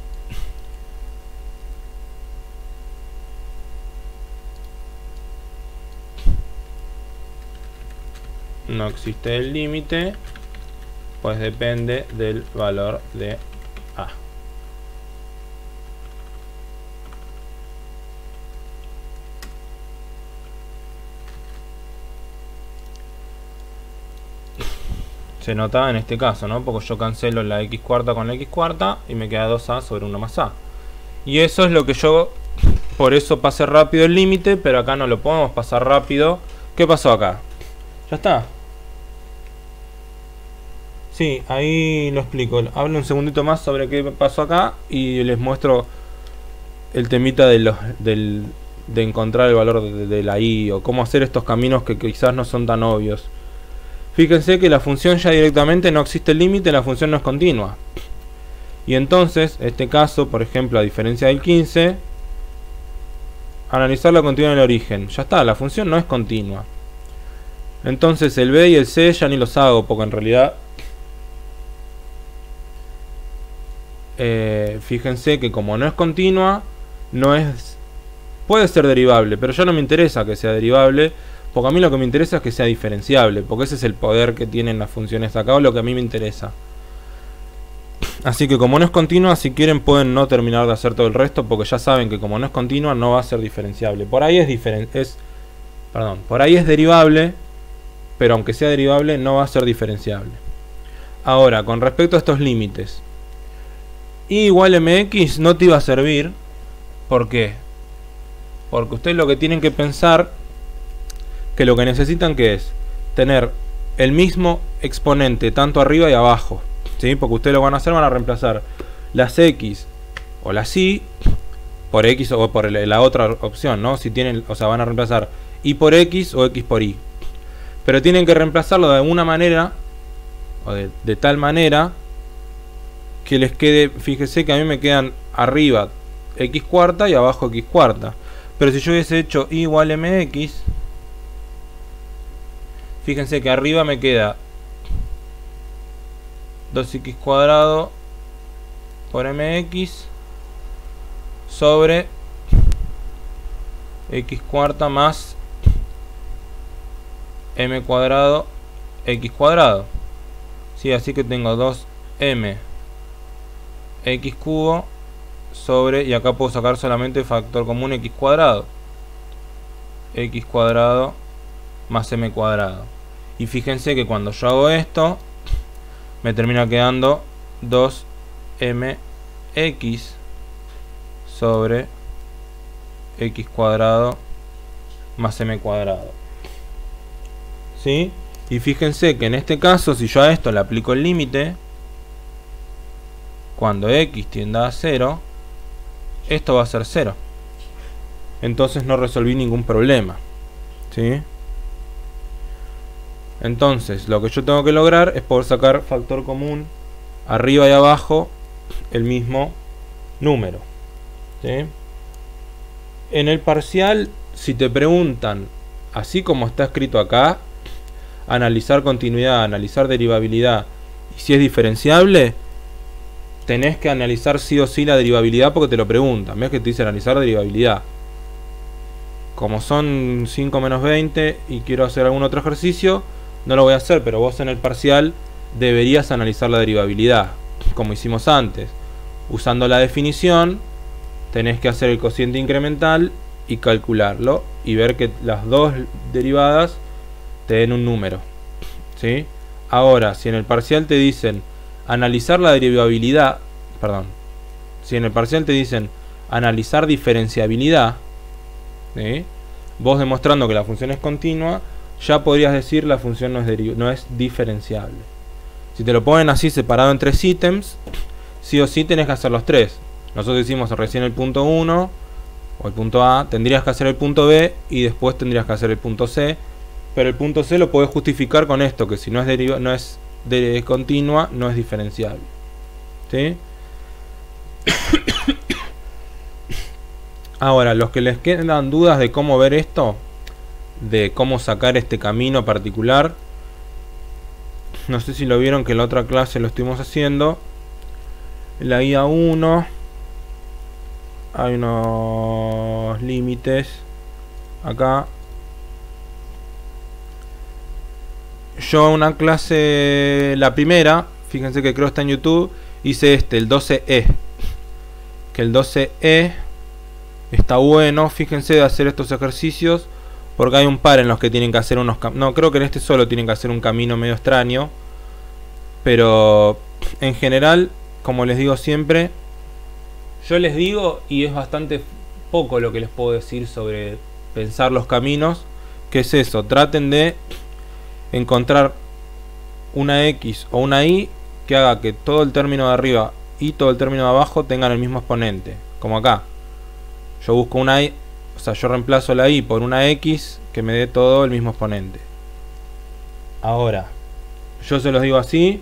no existe el límite, pues depende del valor de a. Se nota en este caso, ¿no? Porque yo cancelo la x cuarta con la x cuarta y me queda 2a sobre 1 más a. Y eso es lo que yo, por eso pasé rápido el límite, pero acá no lo podemos pasar rápido. ¿Qué pasó acá? Ya está. Sí, ahí lo explico. Hablo un segundito más sobre qué pasó acá y les muestro el temita de encontrar el valor de la i, o cómo hacer estos caminos que quizás no son tan obvios. Fíjense que la función ya directamente no existe el límite, la función no es continua. Y entonces, este caso, por ejemplo, a diferencia del 15, analizar la continua en el origen. Ya está, la función no es continua. Entonces el b y el c ya ni los hago, porque en realidad fíjense que como no es continua, puede ser derivable, pero ya no me interesa que sea derivable, porque a mí lo que me interesa es que sea diferenciable, porque ese es el poder que tienen las funciones acá, o lo que a mí me interesa. Así que como no es continua, si quieren pueden no terminar de hacer todo el resto, porque ya saben que como no es continua no va a ser diferenciable. Por ahí por ahí es derivable, pero aunque sea derivable no va a ser diferenciable. Ahora, con respecto a estos límites, y igual mx no te iba a servir. ¿Por qué? Porque ustedes lo que tienen que pensar, que lo que necesitan que es tener el mismo exponente tanto arriba y abajo, ¿sí? Porque ustedes lo van a hacer, van a reemplazar las x o las y por x o por la otra opción, ¿no? Si tienen, o sea, van a reemplazar y por x o x por y. Pero tienen que reemplazarlo de una manera, o de tal manera que les quede, fíjese que a mí me quedan arriba x cuarta y abajo x cuarta. Pero si yo hubiese hecho y igual mx, fíjense que arriba me queda 2x cuadrado por mx sobre x cuarta más m cuadrado x cuadrado. Sí, así que tengo 2m x cubo sobre, y acá puedo sacar solamente factor común x cuadrado más m cuadrado. Y fíjense que cuando yo hago esto me termina quedando 2mx sobre x cuadrado más m cuadrado. ¿Sí? Y fíjense que en este caso, si yo a esto le aplico el límite, cuando x tienda a 0, esto va a ser 0. Entonces no resolví ningún problema. ¿Sí? Entonces lo que yo tengo que lograr es poder sacar factor común arriba y abajo el mismo número. ¿Sí? En el parcial, si te preguntan, así como está escrito acá, analizar continuidad, analizar derivabilidad, y si es diferenciable, tenés que analizar sí o sí la derivabilidad porque te lo preguntan. Ves que te dice analizar derivabilidad. Como son 5 menos 20 y quiero hacer algún otro ejercicio, no lo voy a hacer, pero vos en el parcial deberías analizar la derivabilidad, como hicimos antes. Usando la definición, tenés que hacer el cociente incremental y calcularlo y ver que las dos derivadas te den un número. ¿Sí? Ahora, si en el parcial te dicen analizar la derivabilidad, si en el parcial te dicen analizar diferenciabilidad, ¿sí? Vos demostrando que la función es continua, ya podrías decir la función no es diferenciable. Si te lo ponen así separado en 3 ítems, sí o sí tenés que hacer los 3. Nosotros hicimos recién el punto 1 o el punto A, tendrías que hacer el punto B y después tendrías que hacer el punto C. Pero el punto C lo podés justificar con esto, que si no es continua, no es diferenciable. ¿Sí? Ahora, los que les quedan dudas de cómo ver esto, de cómo sacar este camino particular, no sé si lo vieron que en la otra clase lo estuvimos haciendo. En la guía 1 hay unos límites acá. Yo una clase, la primera, fíjense que creo que está en YouTube, hice el 12E. Que el 12E está bueno, fíjense de hacer estos ejercicios, porque hay un par en los que tienen que hacer unos... No, creo que en este solo tienen que hacer un camino medio extraño. Pero en general, como les digo siempre, yo les digo, y es bastante poco lo que les puedo decir sobre pensar los caminos, que es eso, traten de encontrar una X o una Y que haga que todo el término de arriba y todo el término de abajo tengan el mismo exponente, como acá. Yo busco una Y, o sea, yo reemplazo la Y por una X que me dé todo el mismo exponente. Ahora, yo se los digo así,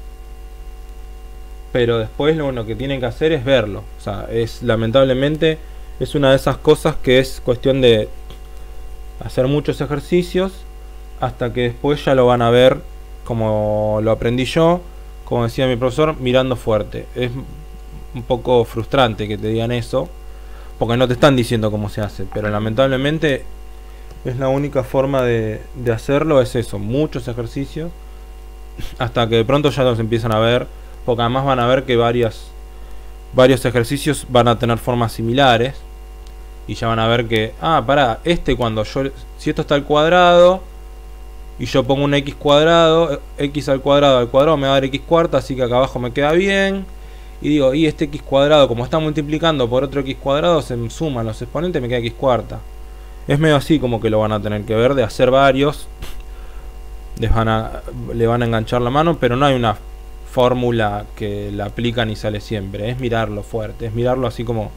pero después lo único que tienen que hacer es verlo. O sea, lamentablemente es una de esas cosas que es cuestión de hacer muchos ejercicios hasta que después ya lo van a ver como lo aprendí yo, como decía mi profesor, mirando fuerte. Es un poco frustrante que te digan eso, porque no te están diciendo cómo se hace, pero lamentablemente es la única forma de hacerlo, es eso, muchos ejercicios, hasta que de pronto ya los empiezan a ver, porque además van a ver que varios ejercicios van a tener formas similares, y ya van a ver que, cuando si esto está al cuadrado, y yo pongo un x cuadrado, x al cuadrado me va a dar x cuarta, así que acá abajo me queda bien. Y digo, y este x cuadrado, como está multiplicando por otro x cuadrado, se suman los exponentes, me queda x cuarta. Es medio así como que lo van a tener que ver, de hacer varios. Le van a enganchar la mano, pero no hay una fórmula que la aplican y sale siempre. Es mirarlo fuerte, es mirarlo así como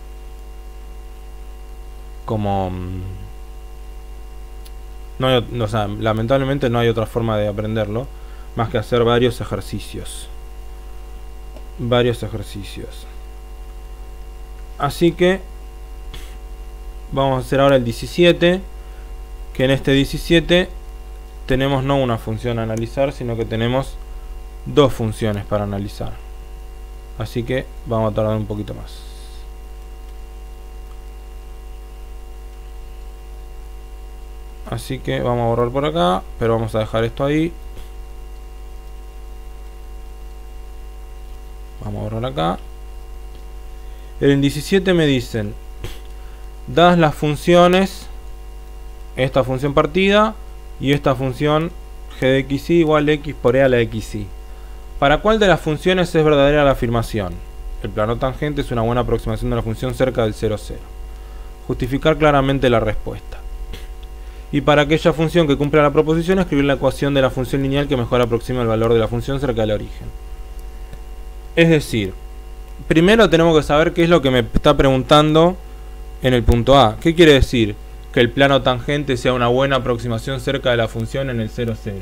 o sea, lamentablemente no hay otra forma de aprenderlo más que hacer varios ejercicios. Así que vamos a hacer ahora el 17, que en este 17 tenemos no una función a analizar, sino que tenemos dos funciones para analizar. Así que vamos a tardar un poquito más. Así que vamos a borrar por acá, pero vamos a dejar esto ahí. Vamos a borrar acá. En 17 me dicen, das las funciones, esta función partida y esta función g de xy igual x por e a la xy. ¿Para cuál de las funciones es verdadera la afirmación? El plano tangente es una buena aproximación de la función cerca del 0, 0. Justificar claramente la respuesta. Y para aquella función que cumpla la proposición, escribir la ecuación de la función lineal que mejor aproxima el valor de la función cerca del origen. Es decir, primero tenemos que saber qué es lo que me está preguntando en el punto A. ¿Qué quiere decir? Que el plano tangente sea una buena aproximación cerca de la función en el 0, 0.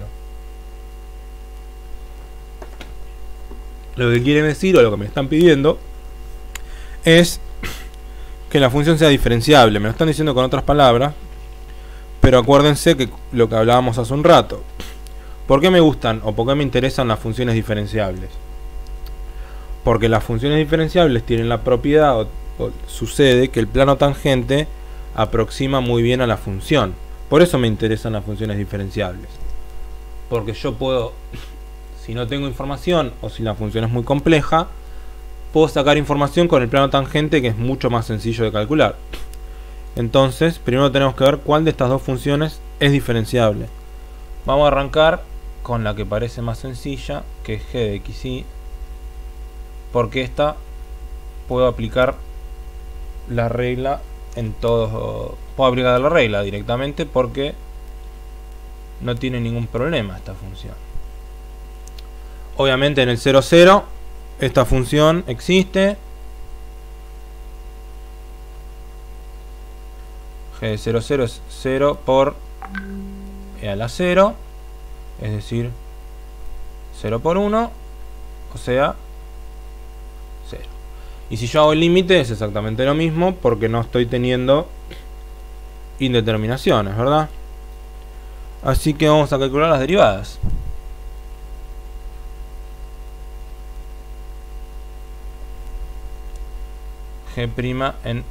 Lo que quiere decir, o lo que me están pidiendo, es que la función sea diferenciable. Me lo están diciendo con otras palabras, pero acuérdense que lo que hablábamos hace un rato. ¿Por qué me gustan o por qué me interesan las funciones diferenciables? Porque las funciones diferenciables tienen la propiedad, o sucede que el plano tangente aproxima muy bien a la función. Por eso me interesan las funciones diferenciables. Porque yo puedo, si no tengo información o si la función es muy compleja, puedo sacar información con el plano tangente, que es mucho más sencillo de calcular. Entonces, primero tenemos que ver cuál de estas dos funciones es diferenciable. Vamos a arrancar con la que parece más sencilla, que es g de xy, porque esta puedo aplicar la regla en todos. Puedo aplicar la regla directamente porque no tiene ningún problema esta función. Obviamente en el 0, 0 esta función existe. G de 0, 0 es 0 por e a la 0, es decir, 0 por 1, o sea, 0. Y si yo hago el límite es exactamente lo mismo, porque no estoy teniendo indeterminaciones, ¿verdad? Así que vamos a calcular las derivadas. G' en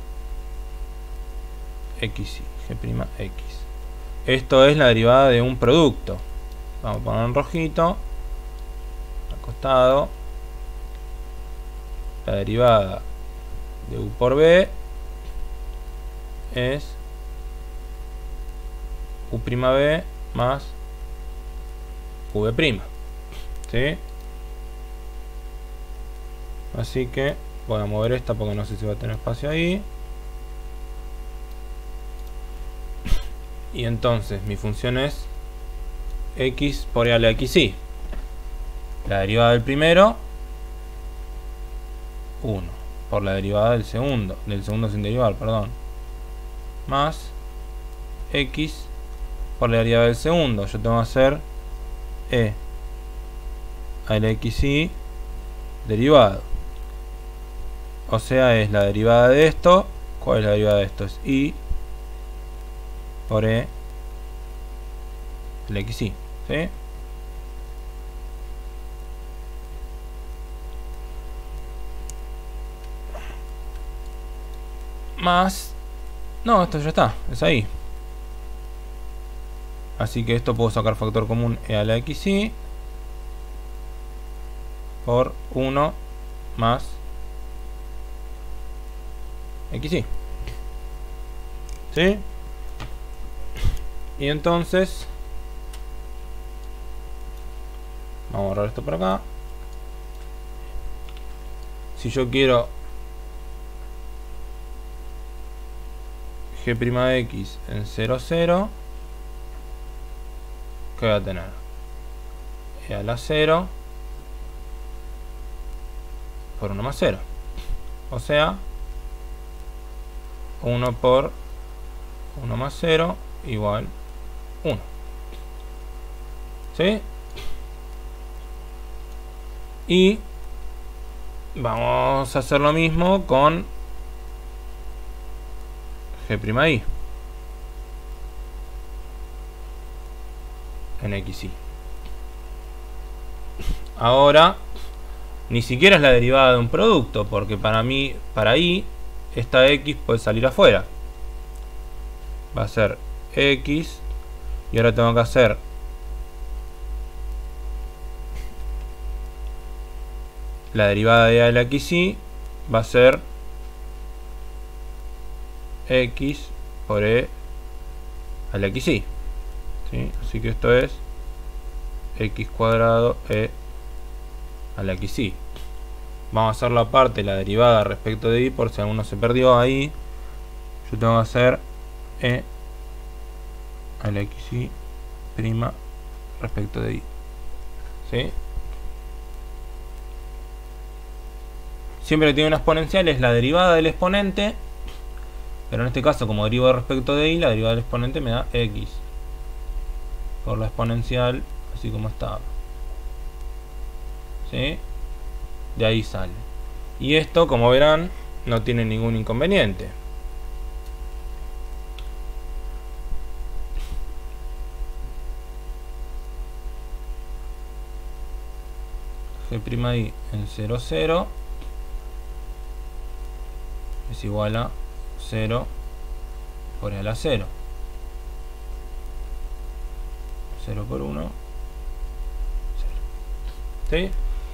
xy, G'(x). Esto es la derivada de un producto. Vamos a poner en rojito, al costado. La derivada de u por b es u'b más v'. ¿Sí? Así que voy a mover esta porque no sé si va a tener espacio ahí. Y entonces mi función es x por e a la xy. La derivada del primero, 1. Por la derivada del segundo sin derivar, perdón. Más x por la derivada del segundo. Yo tengo que hacer e a la xy derivado. O sea, es la derivada de esto. ¿Cuál es la derivada de esto? Es y por e el xy, ¿sí? Más, no, esto ya está, es ahí. Así que esto puedo sacar factor común e a la xy por 1 más xy, ¿sí? Y entonces vamos a borrar esto por acá. Si yo quiero g'(x) en 0, 0, ¿qué voy a tener? E a la 0 por 1 más 0. O sea, 1 por 1 más 0 igual 1. ¿Sí? Y vamos a hacer lo mismo con G'(i) en xy. Ahora ni siquiera es la derivada de un producto, porque para mí, para y, esta x puede salir afuera. Va a ser x, y ahora tengo que hacer la derivada de a de la xy, va a ser x por e a la xy, ¿sí? Así que esto es x cuadrado e a la xy. Vamos a hacer la parte, la derivada respecto de y, por si alguno se perdió ahí. Yo tengo que hacer e a la xy prima respecto de y, ¿sí? Siempre que tiene una exponencial es la derivada del exponente, pero en este caso, como derivo respecto de y, la derivada del exponente me da x por la exponencial, así como estaba, ¿sí? De ahí sale. Y esto, como verán, no tiene ningún inconveniente. G' en 0, 0 es igual a 0 por e a la 0. 0 por 1, 0. ¿Sí?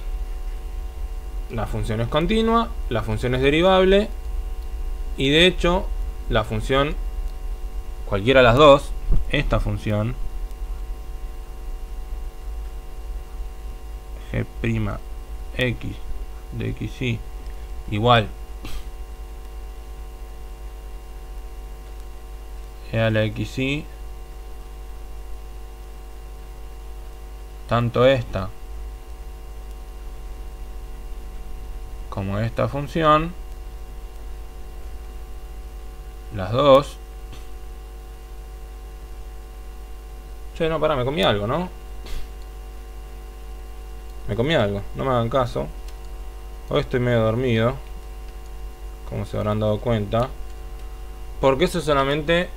La función es continua, la función es derivable, y de hecho la función, cualquiera de las dos, esta función g' de xy igual e a la xy, tanto esta como esta función, las dos. Che, no, pará, me comí algo, ¿no? Me comí algo, no me hagan caso. Hoy estoy medio dormido, como se habrán dado cuenta, porque eso es solamente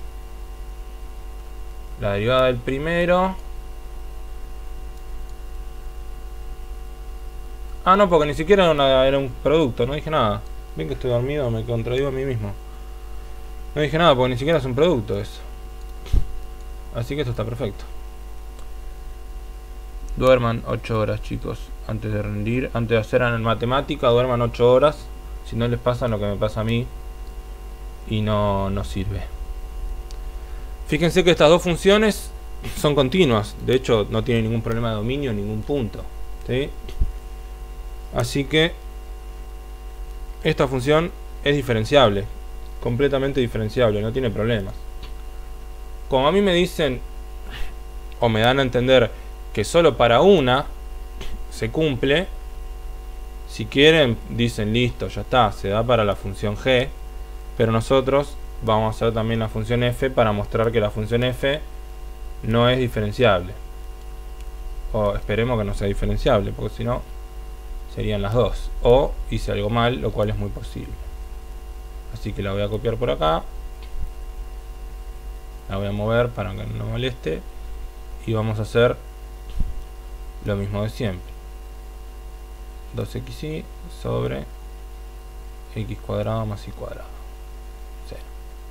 la derivada del primero. Ah, no, porque ni siquiera era un producto, no dije nada. Bien que estoy dormido, me contradigo a mí mismo. No dije nada porque ni siquiera es un producto eso. Así que esto está perfecto. Duerman 8 horas, chicos, antes de rendir, antes de hacer en matemática, duerman 8 horas. Si no les pasa lo que me pasa a mí, y no sirve. Fíjense que estas dos funciones son continuas, de hecho no tienen ningún problema de dominio en ningún punto, ¿sí? Así que esta función es diferenciable, completamente diferenciable, no tiene problemas. Como a mí me dicen, o me dan a entender que solo para una se cumple, si quieren dicen listo, ya está, se da para la función g, pero nosotros vamos a hacer también la función f para mostrar que la función f no es diferenciable, o esperemos que no sea diferenciable, porque si no serían las dos, o hice algo mal, lo cual es muy posible. Así que la voy a copiar por acá, la voy a mover para que no moleste, y vamos a hacer lo mismo de siempre. 2xy sobre x cuadrado más y cuadrado, 0.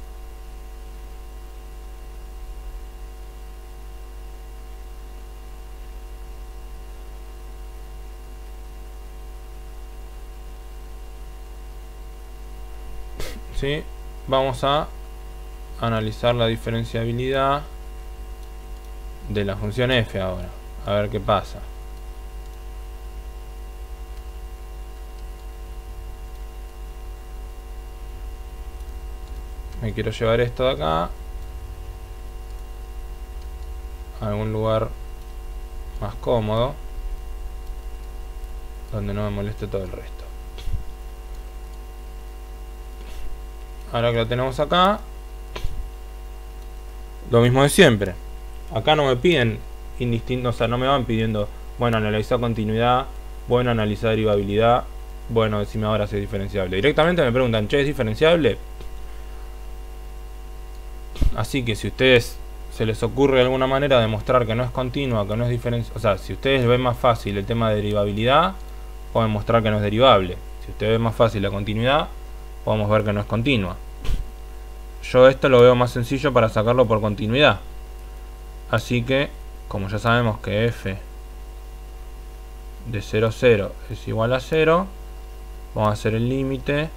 ¿Sí? Vamos a analizar la diferenciabilidad de la función f ahora, a ver qué pasa. Me quiero llevar esto de acá a algún lugar más cómodo, donde no me moleste todo el resto. Ahora que lo tenemos acá, lo mismo de siempre. Acá no me piden indistinto, o sea, no me van pidiendo, bueno, analizar continuidad, bueno, analizar derivabilidad, bueno, decime ahora si es diferenciable. Directamente me preguntan, che, ¿es diferenciable? Así que si a ustedes se les ocurre alguna manera de mostrar que no es continua, que no es diferenciable, o sea, si ustedes ven más fácil el tema de derivabilidad, o demostrar que no es derivable. Si usted ve más fácil la continuidad, podemos ver que no es continua. Yo esto lo veo más sencillo para sacarlo por continuidad. Así que, como ya sabemos que f de 0, 0 es igual a 0, vamos a hacer el límite.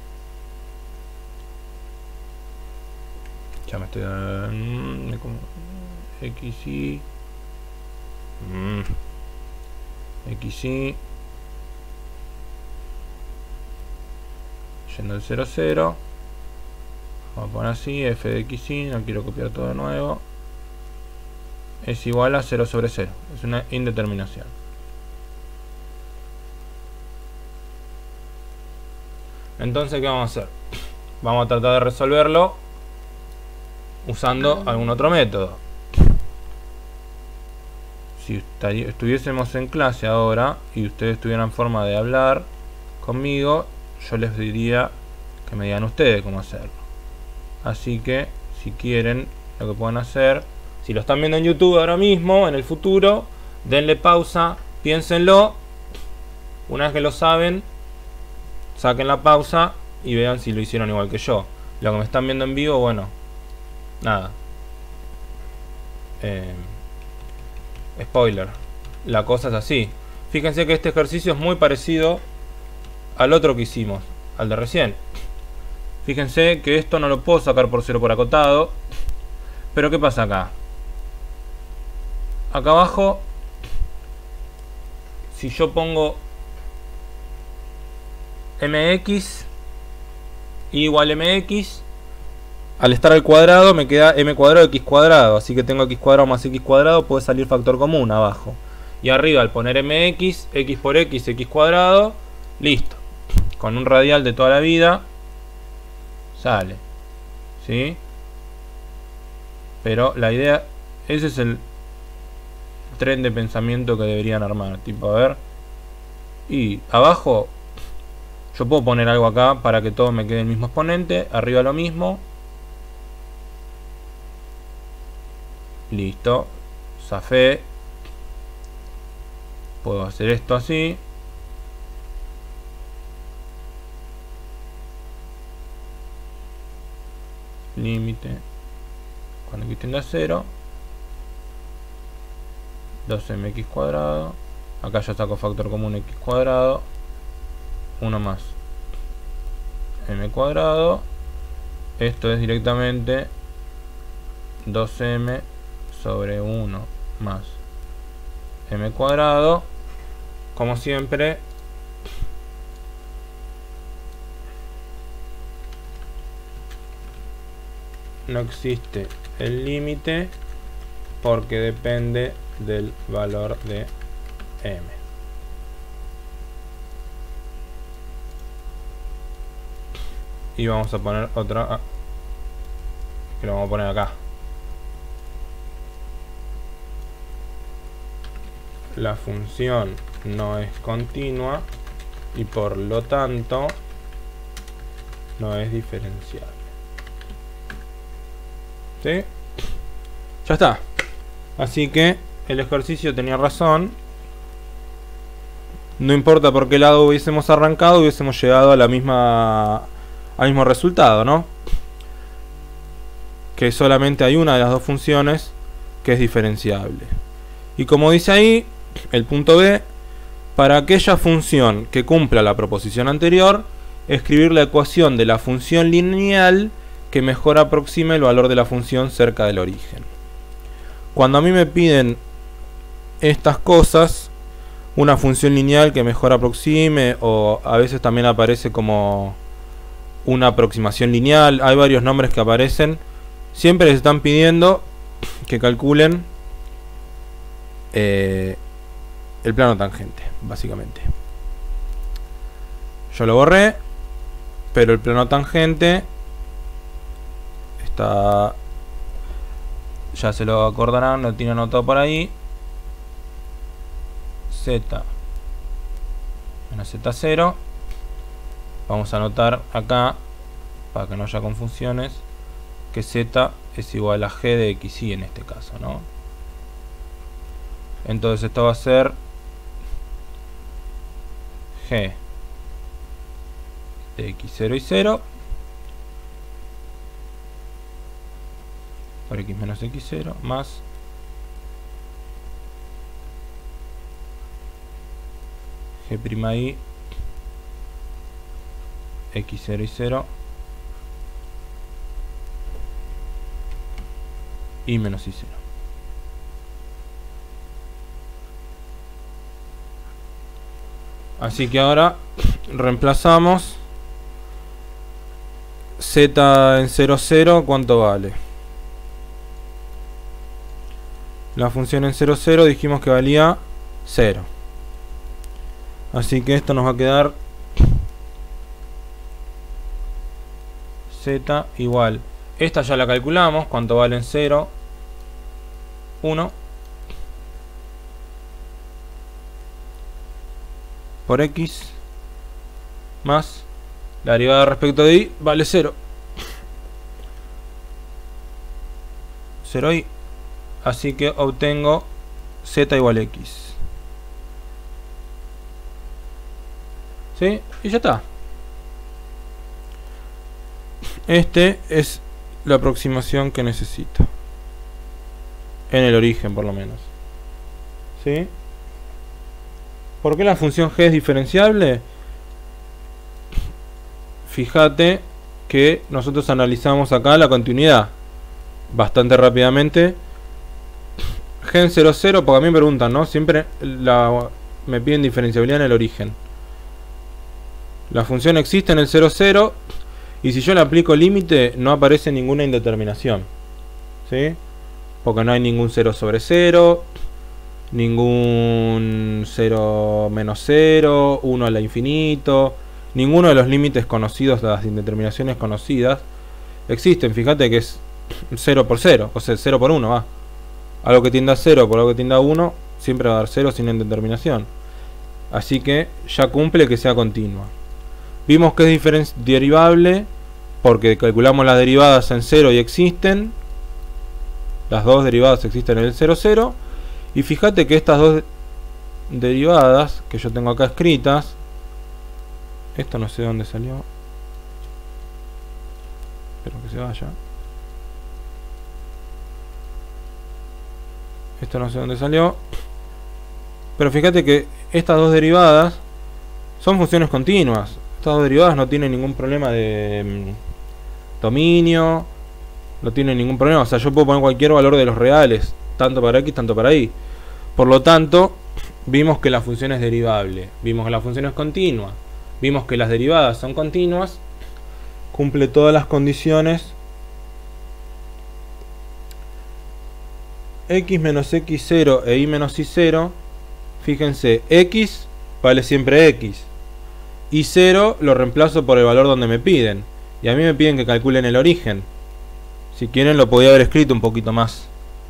Ya me estoy dando xy xy yendo del 0, 0. Vamos a poner así, f de xy, no quiero copiar todo de nuevo, es igual a 0 sobre 0. Es una indeterminación. Entonces, ¿qué vamos a hacer? Vamos a tratar de resolverlo usando algún otro método. Si estuviésemos en clase ahora y ustedes tuvieran forma de hablar conmigo, yo les diría que me digan ustedes cómo hacerlo. Así que, si quieren, lo que pueden hacer, si lo están viendo en YouTube ahora mismo, en el futuro, denle pausa, piénsenlo. Una vez que lo saben, saquen la pausa y vean si lo hicieron igual que yo. Lo que me están viendo en vivo, bueno, nada. Spoiler. La cosa es así. Fíjense que este ejercicio es muy parecido al otro que hicimos, al de recién. Fíjense que esto no lo puedo sacar por 0 por acotado. Pero ¿qué pasa acá? Acá abajo, si yo pongo mx igual mx, al estar al cuadrado me queda m cuadrado x cuadrado. Así que tengo x cuadrado más x cuadrado, puede salir factor común abajo. Y arriba al poner mx, x por x, x cuadrado, listo. Con un radial de toda la vida sale, ¿sí? Pero la idea, ese es el tren de pensamiento que deberían armar. Tipo, a ver, y abajo yo puedo poner algo acá para que todo me quede el mismo exponente. Arriba lo mismo. Listo, zafé. Puedo hacer esto así. Límite cuando x tiende a 0, 2mx cuadrado. Acá ya saco factor común x cuadrado, 1 más m cuadrado. Esto es directamente 2m sobre 1 más m cuadrado. Como siempre, no existe el límite porque depende del valor de m. Y vamos a poner otra que lo vamos a poner acá. La función no es continua y por lo tanto no es diferenciable. ¿Sí? Ya está. Así que el ejercicio tenía razón. No importa por qué lado hubiésemos arrancado, hubiésemos llegado a la misma, al mismo resultado, ¿no? Que solamente hay una de las dos funciones que es diferenciable. Y como dice ahí, el punto B, para aquella función que cumpla la proposición anterior, escribir la ecuación de la función lineal que mejor aproxime el valor de la función cerca del origen. Cuando a mí me piden estas cosas, una función lineal que mejor aproxime, o a veces también aparece como una aproximación lineal, hay varios nombres que aparecen, siempre les están pidiendo que calculen el plano tangente, básicamente. Yo lo borré, pero el plano tangente está, ya se lo acordarán, lo tiene anotado por ahí. Z menos Z0. Vamos a anotar acá, para que no haya confusiones, que Z es igual a G de XY en este caso, ¿no? Entonces esto va a ser G de x0 y 0 por x menos x0 más G' x0 y 0 y menos y 0. Así que ahora reemplazamos z en 0, 0, ¿cuánto vale? La función en 0, 0 dijimos que valía 0. Así que esto nos va a quedar z igual. Esta ya la calculamos, ¿cuánto vale en 0? 1 por x más la derivada respecto de y vale 0. 0y. Así que obtengo z igual x. ¿Sí? Y ya está. Este es la aproximación que necesito. En el origen, por lo menos. ¿Sí? ¿Por qué la función g es diferenciable? Fíjate que nosotros analizamos acá la continuidad bastante rápidamente. G en 0, 0, porque a mí me preguntan, ¿no? Siempre me piden diferenciabilidad en el origen. La función existe en el 0, 0 y si yo le aplico límite no aparece ninguna indeterminación. ¿Sí? Porque no hay ningún 0 sobre 0, ningún 0 menos 0, 1 a la infinito, ninguno de los límites conocidos, las indeterminaciones conocidas, existen. Fíjate que es 0 por 0, o sea, 0 por 1, va. Algo que tienda a 0 por algo que tienda a 1, siempre va a dar 0 sin indeterminación. Así que ya cumple que sea continua. Vimos que es derivable porque calculamos las derivadas en 0 y existen. Las dos derivadas existen en el 0, 0. Y fíjate que estas dos derivadas que yo tengo acá escritas, esto no sé dónde salió, espero que se vaya. Esto no sé dónde salió, pero fíjate que estas dos derivadas son funciones continuas. Estas dos derivadas no tienen ningún problema de dominio, no tienen ningún problema. O sea, yo puedo poner cualquier valor de los reales, tanto para x, tanto para y. Por lo tanto, vimos que la función es derivable, vimos que la función es continua, vimos que las derivadas son continuas, cumple todas las condiciones. X menos x0 e y menos y0, fíjense, x vale siempre x, y 0 lo reemplazo por el valor donde me piden, y a mí me piden que calculen el origen. Si quieren lo podía haber escrito un poquito más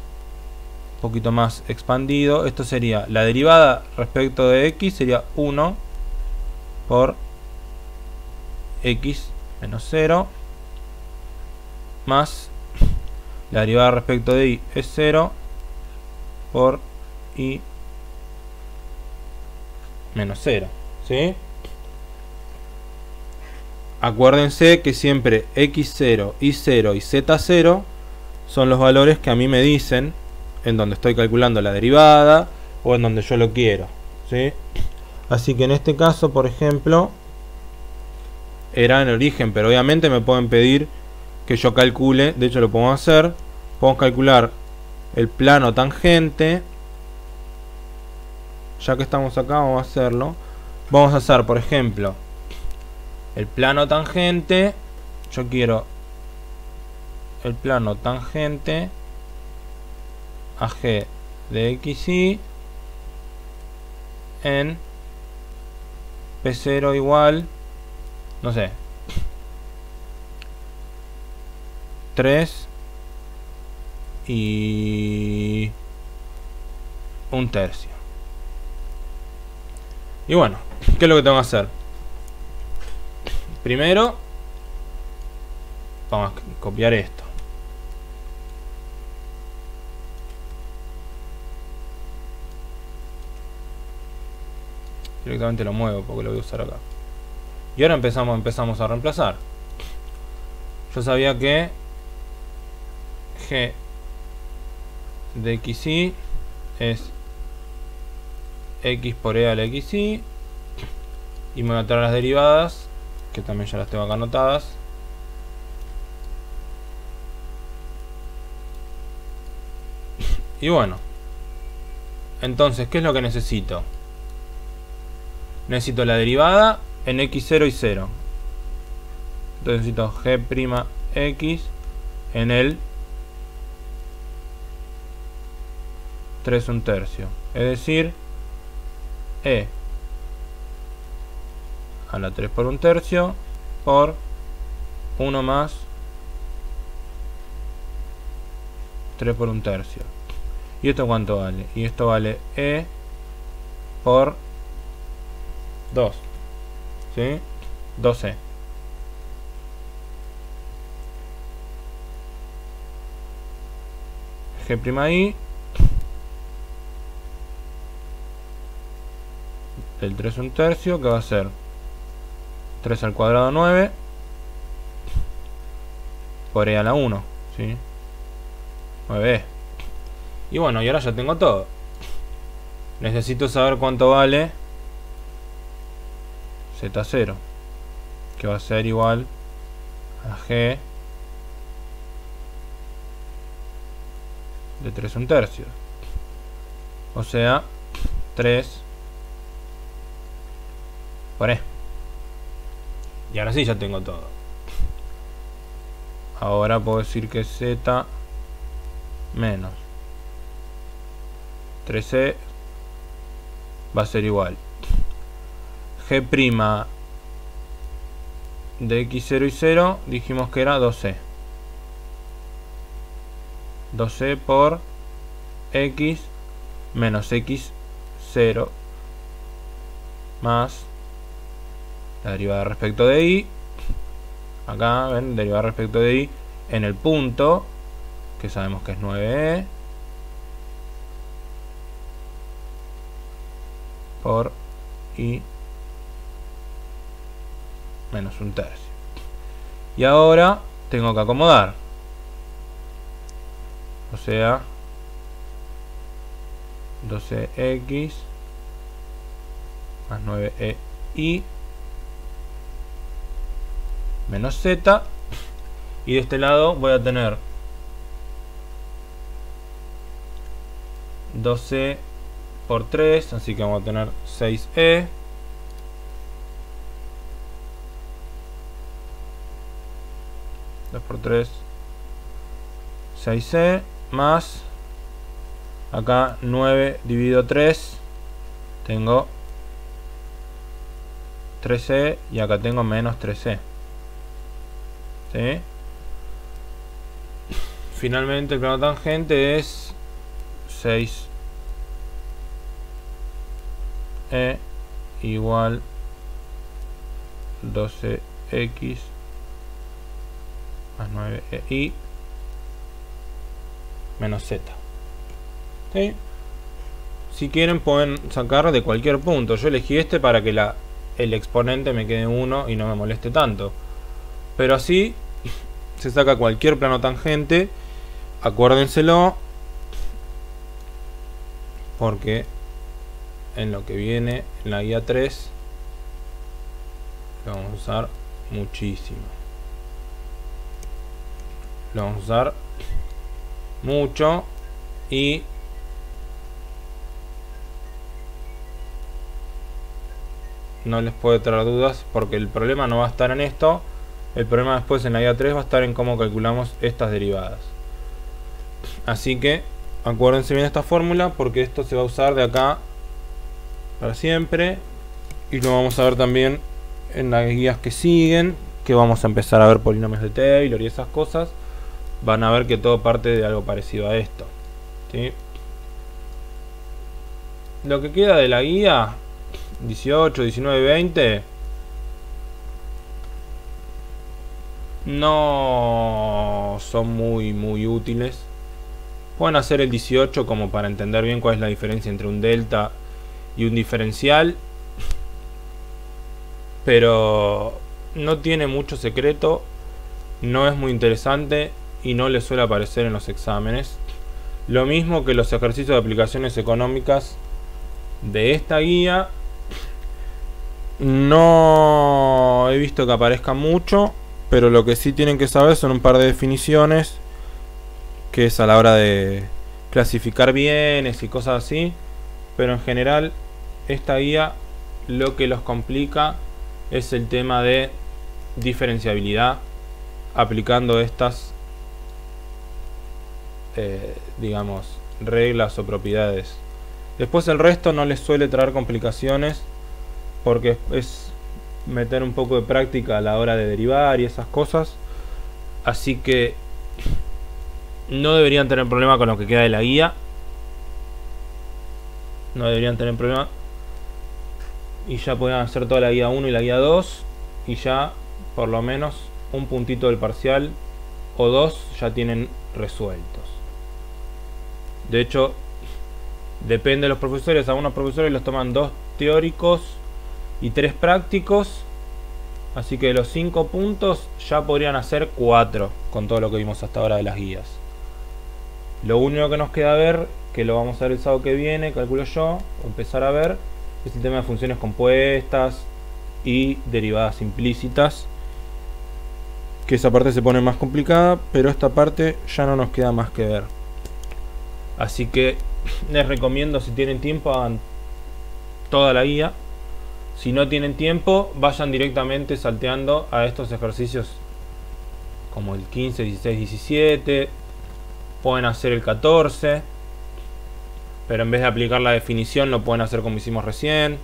expandido. Esto sería la derivada respecto de x, sería 1 por x menos 0 más la derivada respecto de y es 0 por y menos 0. ¿Sí? Acuérdense que siempre x0, y0 y z0 son los valores que a mí me dicen en donde estoy calculando la derivada o en donde yo lo quiero. ¿Sí? Así que en este caso, por ejemplo, era en el origen, pero obviamente me pueden pedir que yo calcule, de hecho lo podemos hacer, podemos calcular el plano tangente. Ya que estamos acá, vamos a hacerlo. Vamos a hacer, por ejemplo, el plano tangente. Yo quiero el plano tangente a G de xy en P0 igual, no sé, 3 y 1/3. Y bueno, ¿qué es lo que tengo que hacer? Primero vamos a copiar esto. Directamente lo muevo porque lo voy a usar acá. Y ahora empezamos a reemplazar. Yo sabía que g de xy es x por e a la xy. Y me voy a traer las derivadas, que también ya las tengo acá anotadas. Y bueno, entonces, ¿qué es lo que necesito? Necesito la derivada en x0 y 0. Entonces necesito g' en el 3/3. Es decir, e a la 3/1 por 1 más 3/1. ¿Y esto cuánto vale? Y esto vale e por 2. ¿Sí? 2e. G' del 3/1, que va a ser 3 al cuadrado 9 por e a la 1, ¿sí? 9e. Y bueno, y ahora ya tengo todo. Necesito saber cuánto vale z0, que va a ser igual a g de 3/1. O sea, 3 por e. Y ahora sí ya tengo todo. Ahora puedo decir que z menos 3e va a ser igual g' de x0 y 0, dijimos que era 2e. 2e por x menos x0 más la derivada respecto de y. Acá ven, derivada respecto de y en el punto, que sabemos que es 9e, por y menos 1/3. Y ahora tengo que acomodar. O sea, 12x más 9y menos z. Y de este lado voy a tener 12 por 3, así que vamos a tener 6e. Por 3, 6e más acá 9 dividido 3, tengo 3e, y acá tengo menos 3e. ¿Sí? Finalmente el plano tangente es 6e igual 12x más 9y menos z. ¿Sí? Si quieren pueden sacar de cualquier punto. Yo elegí este para que el exponente me quede 1 y no me moleste tanto. Pero así se saca cualquier plano tangente. Acuérdenselo, porque en lo que viene en la guía 3 lo vamos a usar muchísimo. Lo vamos a usar mucho y no les puede traer dudas, porque el problema no va a estar en esto. El problema después en la guía 3 va a estar en cómo calculamos estas derivadas. Así que acuérdense bien esta fórmula, porque esto se va a usar de acá para siempre. Y lo vamos a ver también en las guías que siguen, que vamos a empezar a ver polinomios de Taylor y esas cosas. Van a ver que todo parte de algo parecido a esto, ¿sí? Lo que queda de la guía 18, 19, 20 no son muy útiles. Pueden hacer el 18 como para entender bien cuál es la diferencia entre un delta y un diferencial, pero no tiene mucho secreto, no es muy interesante y no le suele aparecer en los exámenes. Lo mismo que los ejercicios de aplicaciones económicas de esta guía, no he visto que aparezca mucho, pero lo que sí tienen que saber son un par de definiciones, que es a la hora de clasificar bienes y cosas así. Pero en general esta guía lo que los complica es el tema de diferenciabilidad aplicando estas digamos reglas o propiedades. Después el resto no les suele traer complicaciones, porque es meter un poco de práctica a la hora de derivar y esas cosas. Así que no deberían tener problema con lo que queda de la guía. No deberían tener problema. Y ya pueden hacer toda la guía 1 y la guía 2. Y ya por lo menos un puntito del parcial o dos ya tienen resueltos. De hecho, depende de los profesores. Algunos profesores los toman 2 teóricos y 3 prácticos. Así que de los 5 puntos ya podrían hacer 4 con todo lo que vimos hasta ahora de las guías. Lo único que nos queda ver, que lo vamos a ver el sábado que viene, calculo yo, o empezar a ver, es el tema de funciones compuestas y derivadas implícitas, que esa parte se pone más complicada, pero esta parte ya no nos queda más que ver. Así que les recomiendo, si tienen tiempo, hagan toda la guía. Si no tienen tiempo, vayan directamente salteando a estos ejercicios como el 15, 16, 17. Pueden hacer el 14, pero en vez de aplicar la definición lo pueden hacer como hicimos recién.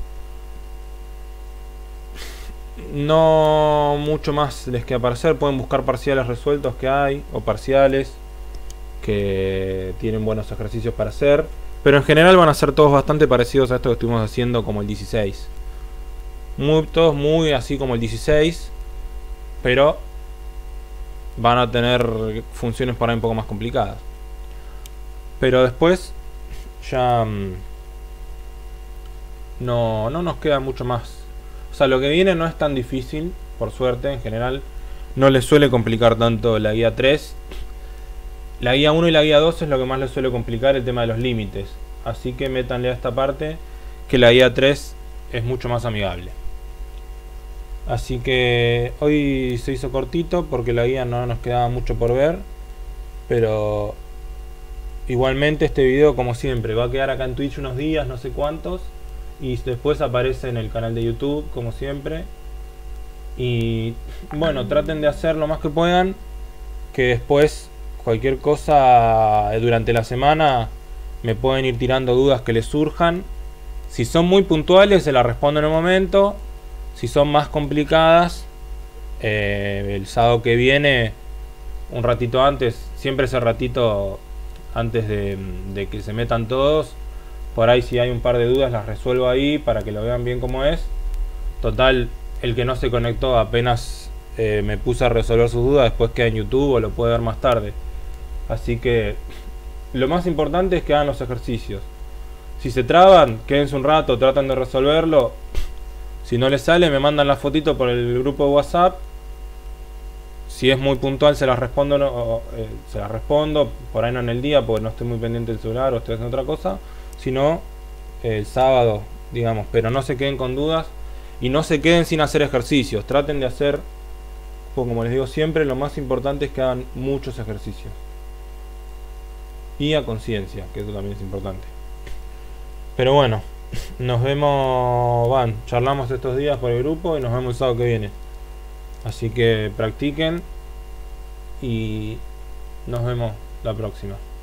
No mucho más les queda para hacer. Pueden buscar parciales resueltos que hay, o parciales que tienen buenos ejercicios para hacer, pero en general van a ser todos bastante parecidos a esto que estuvimos haciendo como el 16. Todos muy así como el 16, pero van a tener funciones por ahí un poco más complicadas. Pero después ya no nos queda mucho más. O sea, lo que viene no es tan difícil, por suerte. En general no les suele complicar tanto la guía 3. La guía 1 y la guía 2 es lo que más les suele complicar, el tema de los límites. Así que métanle a esta parte, que la guía 3 es mucho más amigable. Así que hoy se hizo cortito porque la guía no nos quedaba mucho por ver. Pero igualmente este video, como siempre, va a quedar acá en Twitch unos días, no sé cuántos. Y después aparece en el canal de YouTube, como siempre. Y bueno, traten de hacer lo más que puedan, que después cualquier cosa durante la semana me pueden ir tirando dudas que les surjan. Si son muy puntuales se las respondo en el momento. Si son más complicadas, el sábado que viene, un ratito antes, siempre ese ratito antes de que se metan todos, por ahí si hay un par de dudas las resuelvo ahí para que lo vean bien como es. Total, el que no se conectó apenas me puse a resolver sus dudas, después queda en YouTube o lo puede ver más tarde. Así que lo más importante es que hagan los ejercicios. Si se traban, quédense un rato, tratan de resolverlo. Si no les sale, me mandan la fotito por el grupo de WhatsApp. Si es muy puntual, se las respondo, se las respondo. Por ahí no en el día, porque no estoy muy pendiente del celular o estoy haciendo otra cosa. Si no, el sábado, digamos. Pero no se queden con dudas y no se queden sin hacer ejercicios. Traten de hacer, pues como les digo siempre, lo más importante es que hagan muchos ejercicios. Y a conciencia, que eso también es importante. Pero bueno, nos vemos, charlamos estos días por el grupo y nos vemos el sábado que viene. Así que practiquen y nos vemos la próxima.